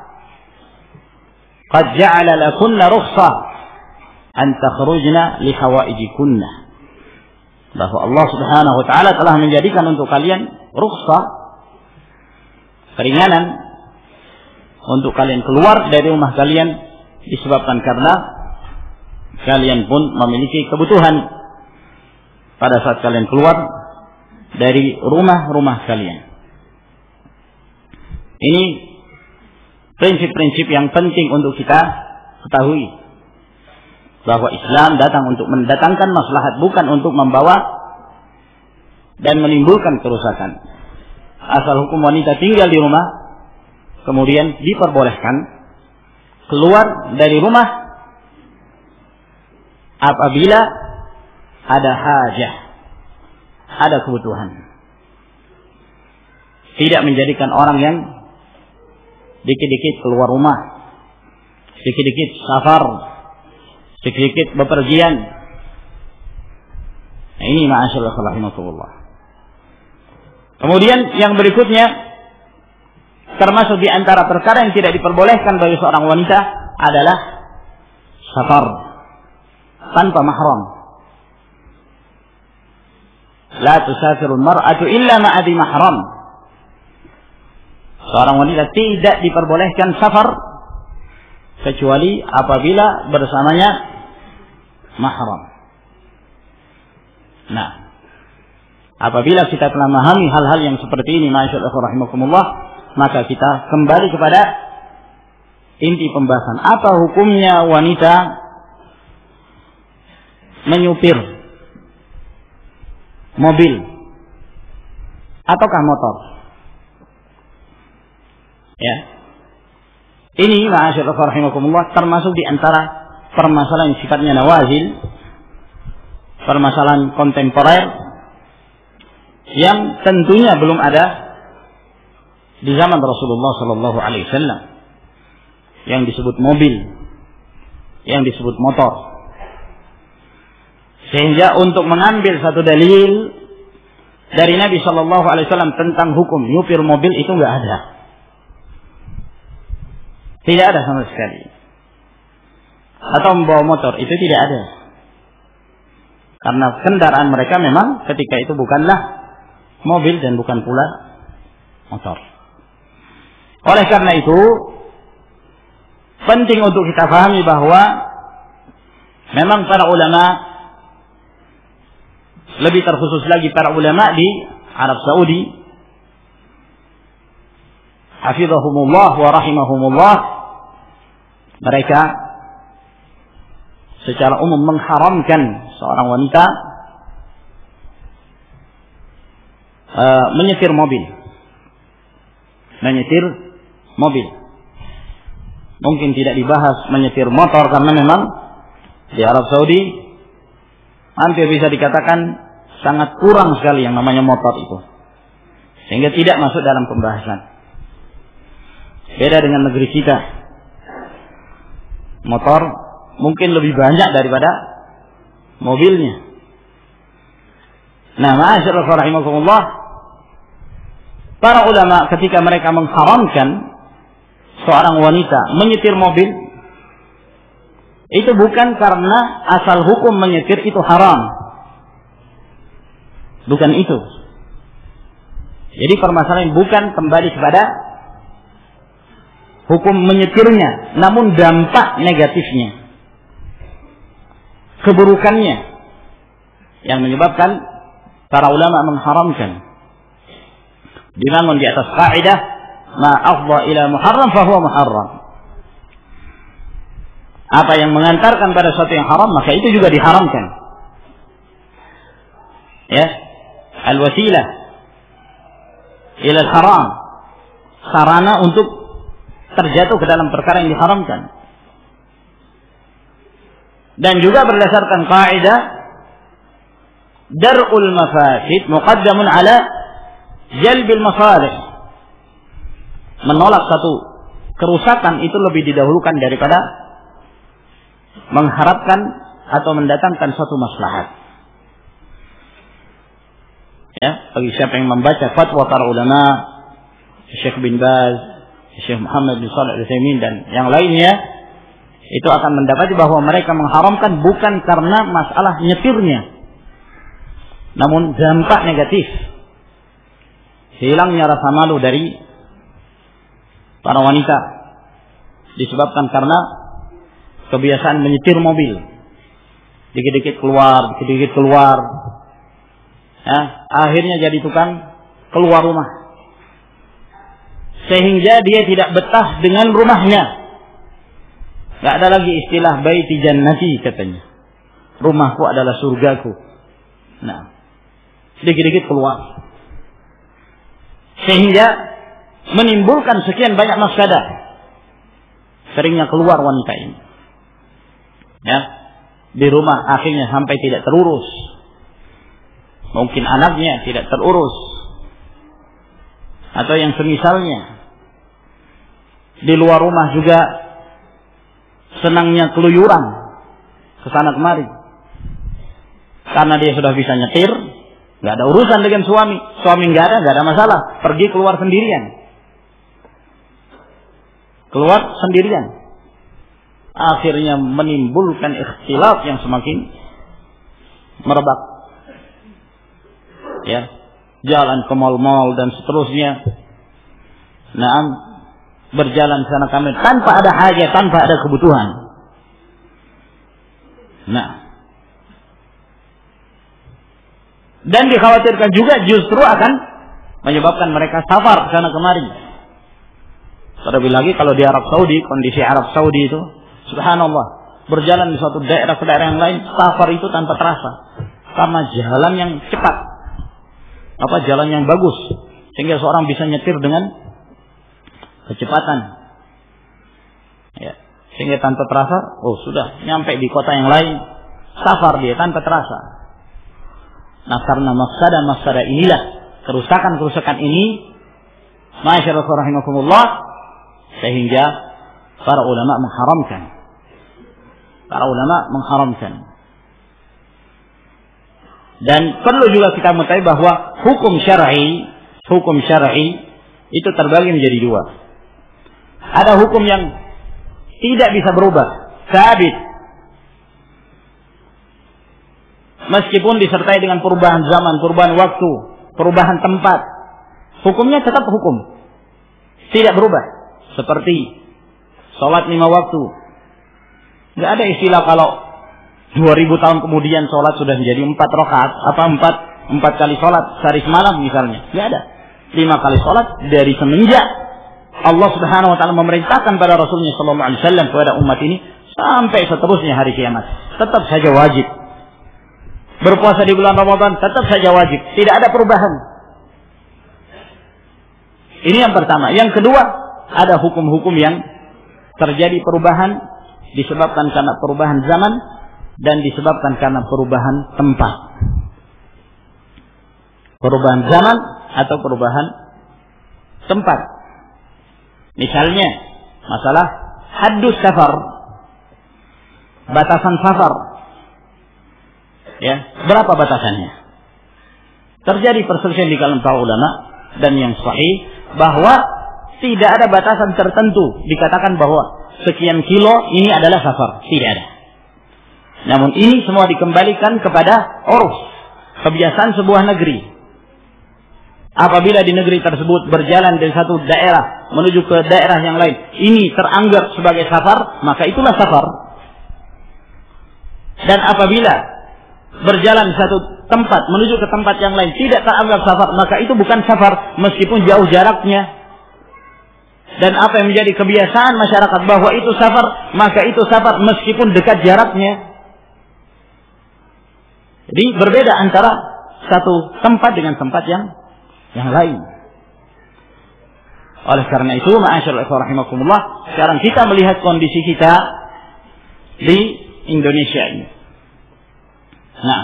qad ja'ala lakunna rukhsah an takhrujna li hawaijikunna. Bahwa Allah Subhanahu wa taala telah menjadikan untuk kalian rukhsah, keringanan untuk kalian keluar dari rumah kalian disebabkan karena kalian pun memiliki kebutuhan. Pada saat kalian keluar, dari rumah-rumah kalian. Ini prinsip-prinsip yang penting untuk kita ketahui, bahwa Islam datang untuk mendatangkan maslahat, bukan untuk membawa dan menimbulkan kerusakan. Asal hukum wanita tinggal di rumah, kemudian diperbolehkan keluar dari rumah apabila ada hajah, ada kebutuhan. Tidak menjadikan orang yang dikit-dikit keluar rumah, dikit-dikit safar, dikit-dikit bepergian. Nah, ini ma'asyallah rahimakumullah. Kemudian yang berikutnya, termasuk di antara perkara yang tidak diperbolehkan bagi seorang wanita adalah safar tanpa mahram. La tusafirul mar'atu illa ma'adhi mahram. Seorang wanita tidak diperbolehkan safar kecuali apabila bersamanya mahram. Nah, apabila kita telah memahami hal-hal yang seperti ini, masyaallah rahimakumullah, maka kita kembali kepada inti pembahasan. Apa hukumnya wanita menyupir mobil ataukah motor? Ya. Ini ma'asyarah rahimakumullah termasuk di antara permasalahan sifatnya nawazil, permasalahan kontemporer yang tentunya belum ada di zaman Rasulullah sallallahu alaihi wasallam, yang disebut mobil, yang disebut motor. Sehingga untuk mengambil satu dalil dari Nabi sallallahu alaihi wasallam tentang hukum nyupir mobil itu enggak ada. Tidak ada sama sekali. Atau membawa motor, itu tidak ada. Karena kendaraan mereka memang ketika itu bukanlah mobil dan bukan pula motor. Oleh karena itu, penting untuk kita pahami bahwa memang para ulama, lebih terkhusus lagi para ulama di Arab Saudi, hafizahumullah wa rahimahumullah, mereka secara umum mengharamkan seorang wanita uh, menyetir mobil. Menyetir mobil. Mungkin tidak dibahas menyetir motor karena memang di Arab Saudi hampir bisa dikatakan sangat kurang sekali yang namanya motor itu. Sehingga tidak masuk dalam pembahasan. Beda dengan negeri kita. Motor mungkin lebih banyak daripada mobilnya. Nah, ma'asyiral rahimakumullah, para ulama ketika mereka mengharamkan seorang wanita menyetir mobil, itu bukan karena asal hukum menyetir itu haram. Bukan itu. Jadi permasalahan bukan kembali kepada hukum menyetirnya, namun dampak negatifnya, keburukannya, yang menyebabkan para ulama mengharamkan. Dibangun di atas kaidah ma afdha ila muharram fahuwa muharram. Apa yang mengantarkan pada sesuatu yang haram, maka itu juga diharamkan. Ya, al-wasilah ila al-haram, sarana untuk terjatuh ke dalam perkara yang diharamkan. Dan juga berdasarkan kaidah dar'ul mafasid muqaddamun ala jalbil masalih. Menolak satu kerusakan itu lebih didahulukan daripada mengharapkan atau mendatangkan suatu maslahat. Ya, bagi siapa yang membaca fatwa para ulama, Syekh bin Baz, Syekh Muhammad bin Shalih Al-Utsaimin dan yang lainnya, itu akan mendapati bahwa mereka mengharamkan bukan karena masalah nyetirnya, namun dampak negatif, hilangnya rasa malu dari para wanita disebabkan karena kebiasaan menyetir mobil, dikit-dikit keluar, dikit-dikit keluar, Ya, akhirnya jadi tukang keluar rumah. Sehingga dia tidak betah dengan rumahnya. Gak ada lagi istilah baiti jannati katanya. Rumahku adalah surgaku. Nah, dikit-dikit keluar. Sehingga menimbulkan sekian banyak mafsadah. Seringnya keluar wanita ini. Ya, di rumah akhirnya sampai tidak terurus. Mungkin anaknya tidak terurus. Atau yang semisalnya. Di luar rumah juga senangnya keluyuran ke sana kemari. Karena dia sudah bisa nyetir, nggak ada urusan dengan suami. Suami nggak ada, nggak ada masalah. Pergi keluar sendirian. Keluar sendirian. Akhirnya menimbulkan ikhtilaf yang semakin merebak. Ya, jalan ke mal-mal dan seterusnya. Naam, berjalan sana kami tanpa ada hajat, tanpa ada kebutuhan. Nah, dan dikhawatirkan juga justru akan menyebabkan mereka safar sana kemari. Terlebih lagi kalau di Arab Saudi, kondisi Arab Saudi itu, subhanallah, berjalan di suatu daerah ke daerah yang lain, safar itu tanpa terasa. Karena jalan yang cepat, apa jalan yang bagus, sehingga seorang bisa nyetir dengan kecepatan. Ya, sehingga tanpa terasa, oh sudah nyampe di kota yang lain, safar dia tanpa terasa. Nah, karena mafsadah-mafsadah inilah, kerusakan-kerusakan ini, masyaallah rahimakumullah, sehingga para ulama mengharamkan. Para ulama mengharamkan. Dan perlu juga kita mengetahui bahwa hukum syar'i, hukum syar'i itu terbagi menjadi dua. Ada hukum yang tidak bisa berubah, sabit. Meskipun disertai dengan perubahan zaman, perubahan waktu, perubahan tempat, hukumnya tetap hukum, tidak berubah. Seperti sholat lima waktu, nggak ada istilah kalau dua ribu tahun kemudian sholat sudah menjadi empat rakaat, apa empat empat kali sholat sehari semalam misalnya, nggak ada. Lima kali sholat dari semenjak Allah Subhanahu Wa Taala memerintahkan pada Rasulnya Sallallahu Alaihi Wasallam kepada umat ini sampai seterusnya hari kiamat, tetap saja wajib. Berpuasa di bulan Ramadan tetap saja wajib, tidak ada perubahan. Ini yang pertama. Yang kedua, ada hukum-hukum yang terjadi perubahan disebabkan karena perubahan zaman dan disebabkan karena perubahan tempat. Perubahan zaman atau perubahan tempat. Misalnya, masalah haddus safar, batasan safar. Ya, berapa batasannya? Terjadi perselisihan di kalangan para ulama dan yang sahih bahwa tidak ada batasan tertentu dikatakan bahwa sekian kilo ini adalah safar, tidak ada. Namun ini semua dikembalikan kepada uruf, kebiasaan sebuah negeri. Apabila di negeri tersebut berjalan dari satu daerah menuju ke daerah yang lain, ini teranggap sebagai safar, maka itulah safar. Dan apabila berjalan satu tempat menuju ke tempat yang lain tidak teranggap safar, maka itu bukan safar meskipun jauh jaraknya. Dan apa yang menjadi kebiasaan masyarakat bahwa itu safar, maka itu safar meskipun dekat jaraknya. Jadi berbeda antara satu tempat dengan tempat yang yang lain. Oleh karena itu, ma'asyiral rahimakumullah, sekarang kita melihat kondisi kita di Indonesia ini. Nah,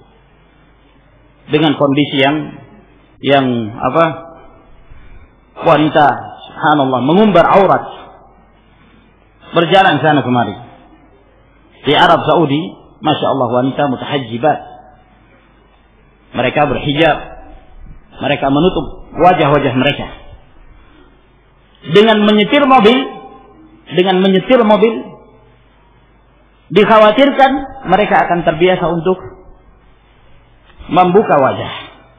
dengan kondisi yang yang apa? Wanita, subhanallah, mengumbar aurat, berjalan sana kemari. Di Arab Saudi, masya Allah, wanita mutahajjibat. Mereka berhijab, mereka menutup wajah-wajah mereka. Dengan menyetir mobil, dengan menyetir mobil. Dikhawatirkan mereka akan terbiasa untuk membuka wajah.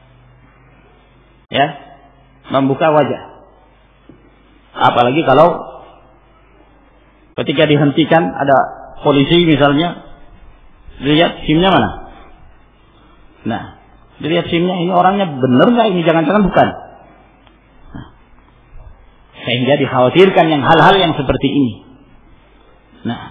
Ya, membuka wajah. Apalagi kalau ketika dihentikan ada polisi misalnya, lihat SIM-nya mana? Nah, Dilihat SIM-nya, ini orangnya benar nggak ini, jangan-jangan bukan. Nah, sehingga dikhawatirkan yang hal-hal yang seperti ini. Nah,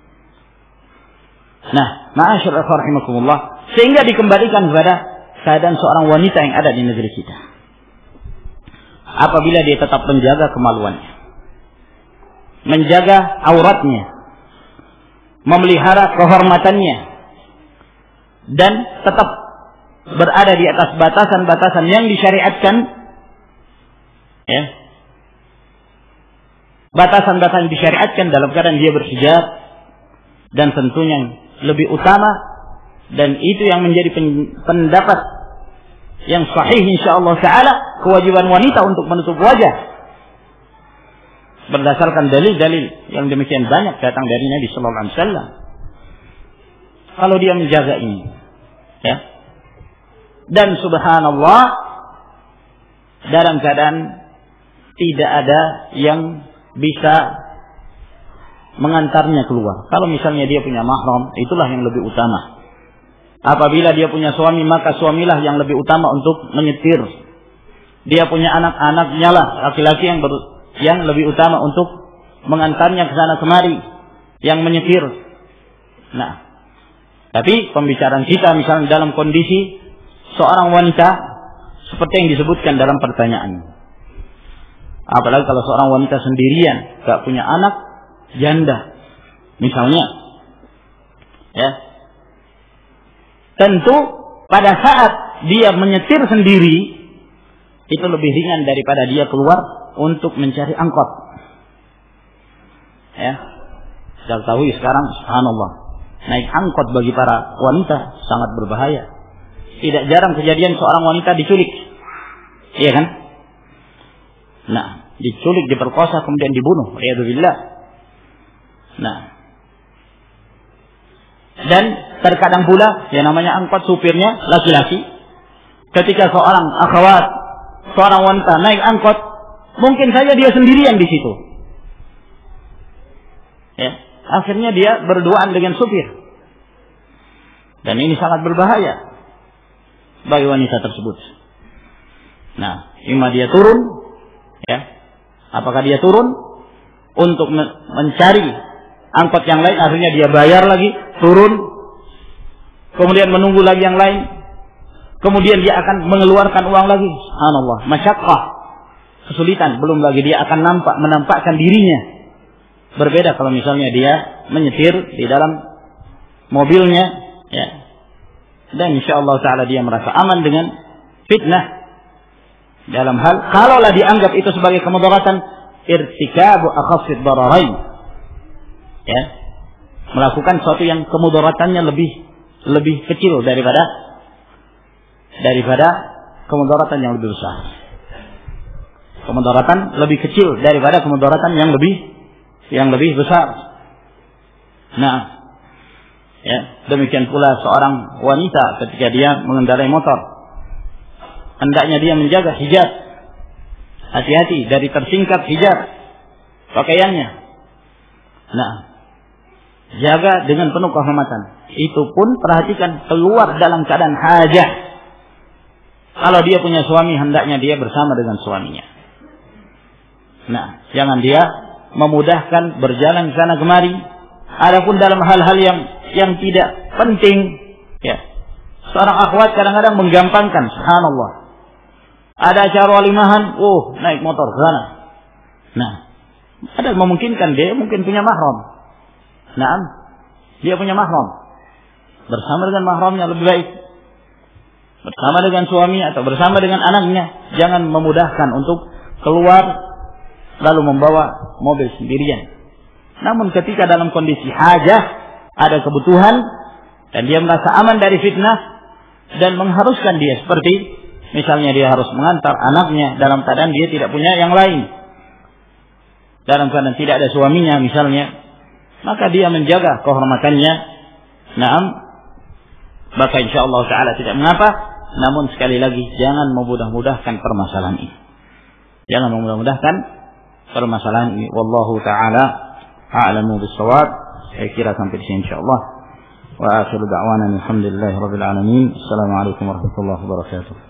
nah, ma'asyiral rahimakumullah, sehingga dikembalikan kepada keadaan seorang wanita yang ada di negeri kita. Apabila dia tetap menjaga kemaluannya, menjaga auratnya, memelihara kehormatannya, dan tetap berada di atas batasan-batasan yang disyariatkan, ya, batasan-batasan yang disyariatkan dalam keadaan dia berhijab, dan tentunya lebih utama, dan itu yang menjadi pendapat yang sahih insyaallah ta'ala, kewajiban wanita untuk menutup wajah berdasarkan dalil-dalil yang demikian banyak datang dari Nabi sallallahu alaihi wasallam. Kalau dia menjaga ini, ya, dan subhanallah dalam keadaan tidak ada yang bisa mengantarnya keluar. Kalau misalnya dia punya mahram, itulah yang lebih utama. Apabila dia punya suami, maka suamilah yang lebih utama untuk menyetir. Dia punya anak-anaknya lah, laki-laki yang ber, yang lebih utama untuk mengantarnya ke sana kemari, yang menyetir. Nah, tapi pembicaraan kita misalnya dalam kondisi seorang wanita seperti yang disebutkan dalam pertanyaan. Apalagi kalau seorang wanita sendirian, gak punya anak, janda, misalnya, ya, tentu pada saat dia menyetir sendiri itu lebih ringan daripada dia keluar untuk mencari angkot. Ya, kita tahu sekarang, subhanallah, naik angkot bagi para wanita sangat berbahaya. Tidak jarang kejadian seorang wanita diculik, iya kan? Nah, diculik, diperkosa, kemudian dibunuh. Wa'iyadzubillah. Nah, dan terkadang pula yang namanya angkot supirnya laki-laki. Ketika seorang akhwat, seorang wanita naik angkot, mungkin saja dia sendirian di situ. Ya, akhirnya dia berduaan dengan supir. Dan ini sangat berbahaya bagi wanita tersebut. Nah, imma dia turun, ya, apakah dia turun untuk mencari angkot yang lain, akhirnya dia bayar lagi, turun, kemudian menunggu lagi yang lain, kemudian dia akan mengeluarkan uang lagi. Subhanallah, masyaqqah, kesulitan, belum lagi dia akan nampak menampakkan dirinya. Berbeda kalau misalnya dia menyetir di dalam mobilnya, ya, dan insyaallah ta'ala dia merasa aman dengan fitnah dalam hal kalaulah dianggap itu sebagai kemudaratan, irtikabu akhaffid dararain, ya, melakukan sesuatu yang kemudaratannya lebih lebih kecil daripada daripada kemudaratan yang lebih besar. Kemudaratan lebih kecil daripada kemudaratan yang lebih yang lebih besar. Nah, ya, demikian pula seorang wanita ketika dia mengendarai motor, hendaknya dia menjaga hijab. Hati-hati dari tersingkap hijab pakaiannya. Nah, jaga dengan penuh kehormatan. Itu pun perhatikan keluar dalam keadaan hajah. Kalau dia punya suami, hendaknya dia bersama dengan suaminya. Nah, jangan dia memudahkan berjalan ke sana kemari. Adapun dalam hal-hal yang yang tidak penting, ya, seorang akhwat kadang-kadang menggampangkan. Subhanallah, ada acara walimahan, oh naik motor ke sana. Nah, ada memungkinkan dia mungkin punya mahram. Nah, dia punya mahram, bersama dengan mahramnya lebih baik, bersama dengan suami atau bersama dengan anaknya. Jangan memudahkan untuk keluar lalu membawa mobil sendirian. Namun ketika dalam kondisi hajah, ada kebutuhan, dan dia merasa aman dari fitnah, dan mengharuskan dia seperti misalnya dia harus mengantar anaknya dalam keadaan dia tidak punya yang lain, dalam keadaan tidak ada suaminya misalnya, maka dia menjaga kehormatannya. Naam, maka insyaallah ta'ala tidak mengapa. Namun sekali lagi, jangan memudah-mudahkan permasalahan ini. Jangan memudah-mudahkan permasalahan ini. Wallahu ta'ala a'lamu bis-shawab. Saya kira sampai di sini insyaallah. Wa akhiru da'wana alhamdulillahi rabbil alamin. Assalamualaikum warahmatullahi wabarakatuh.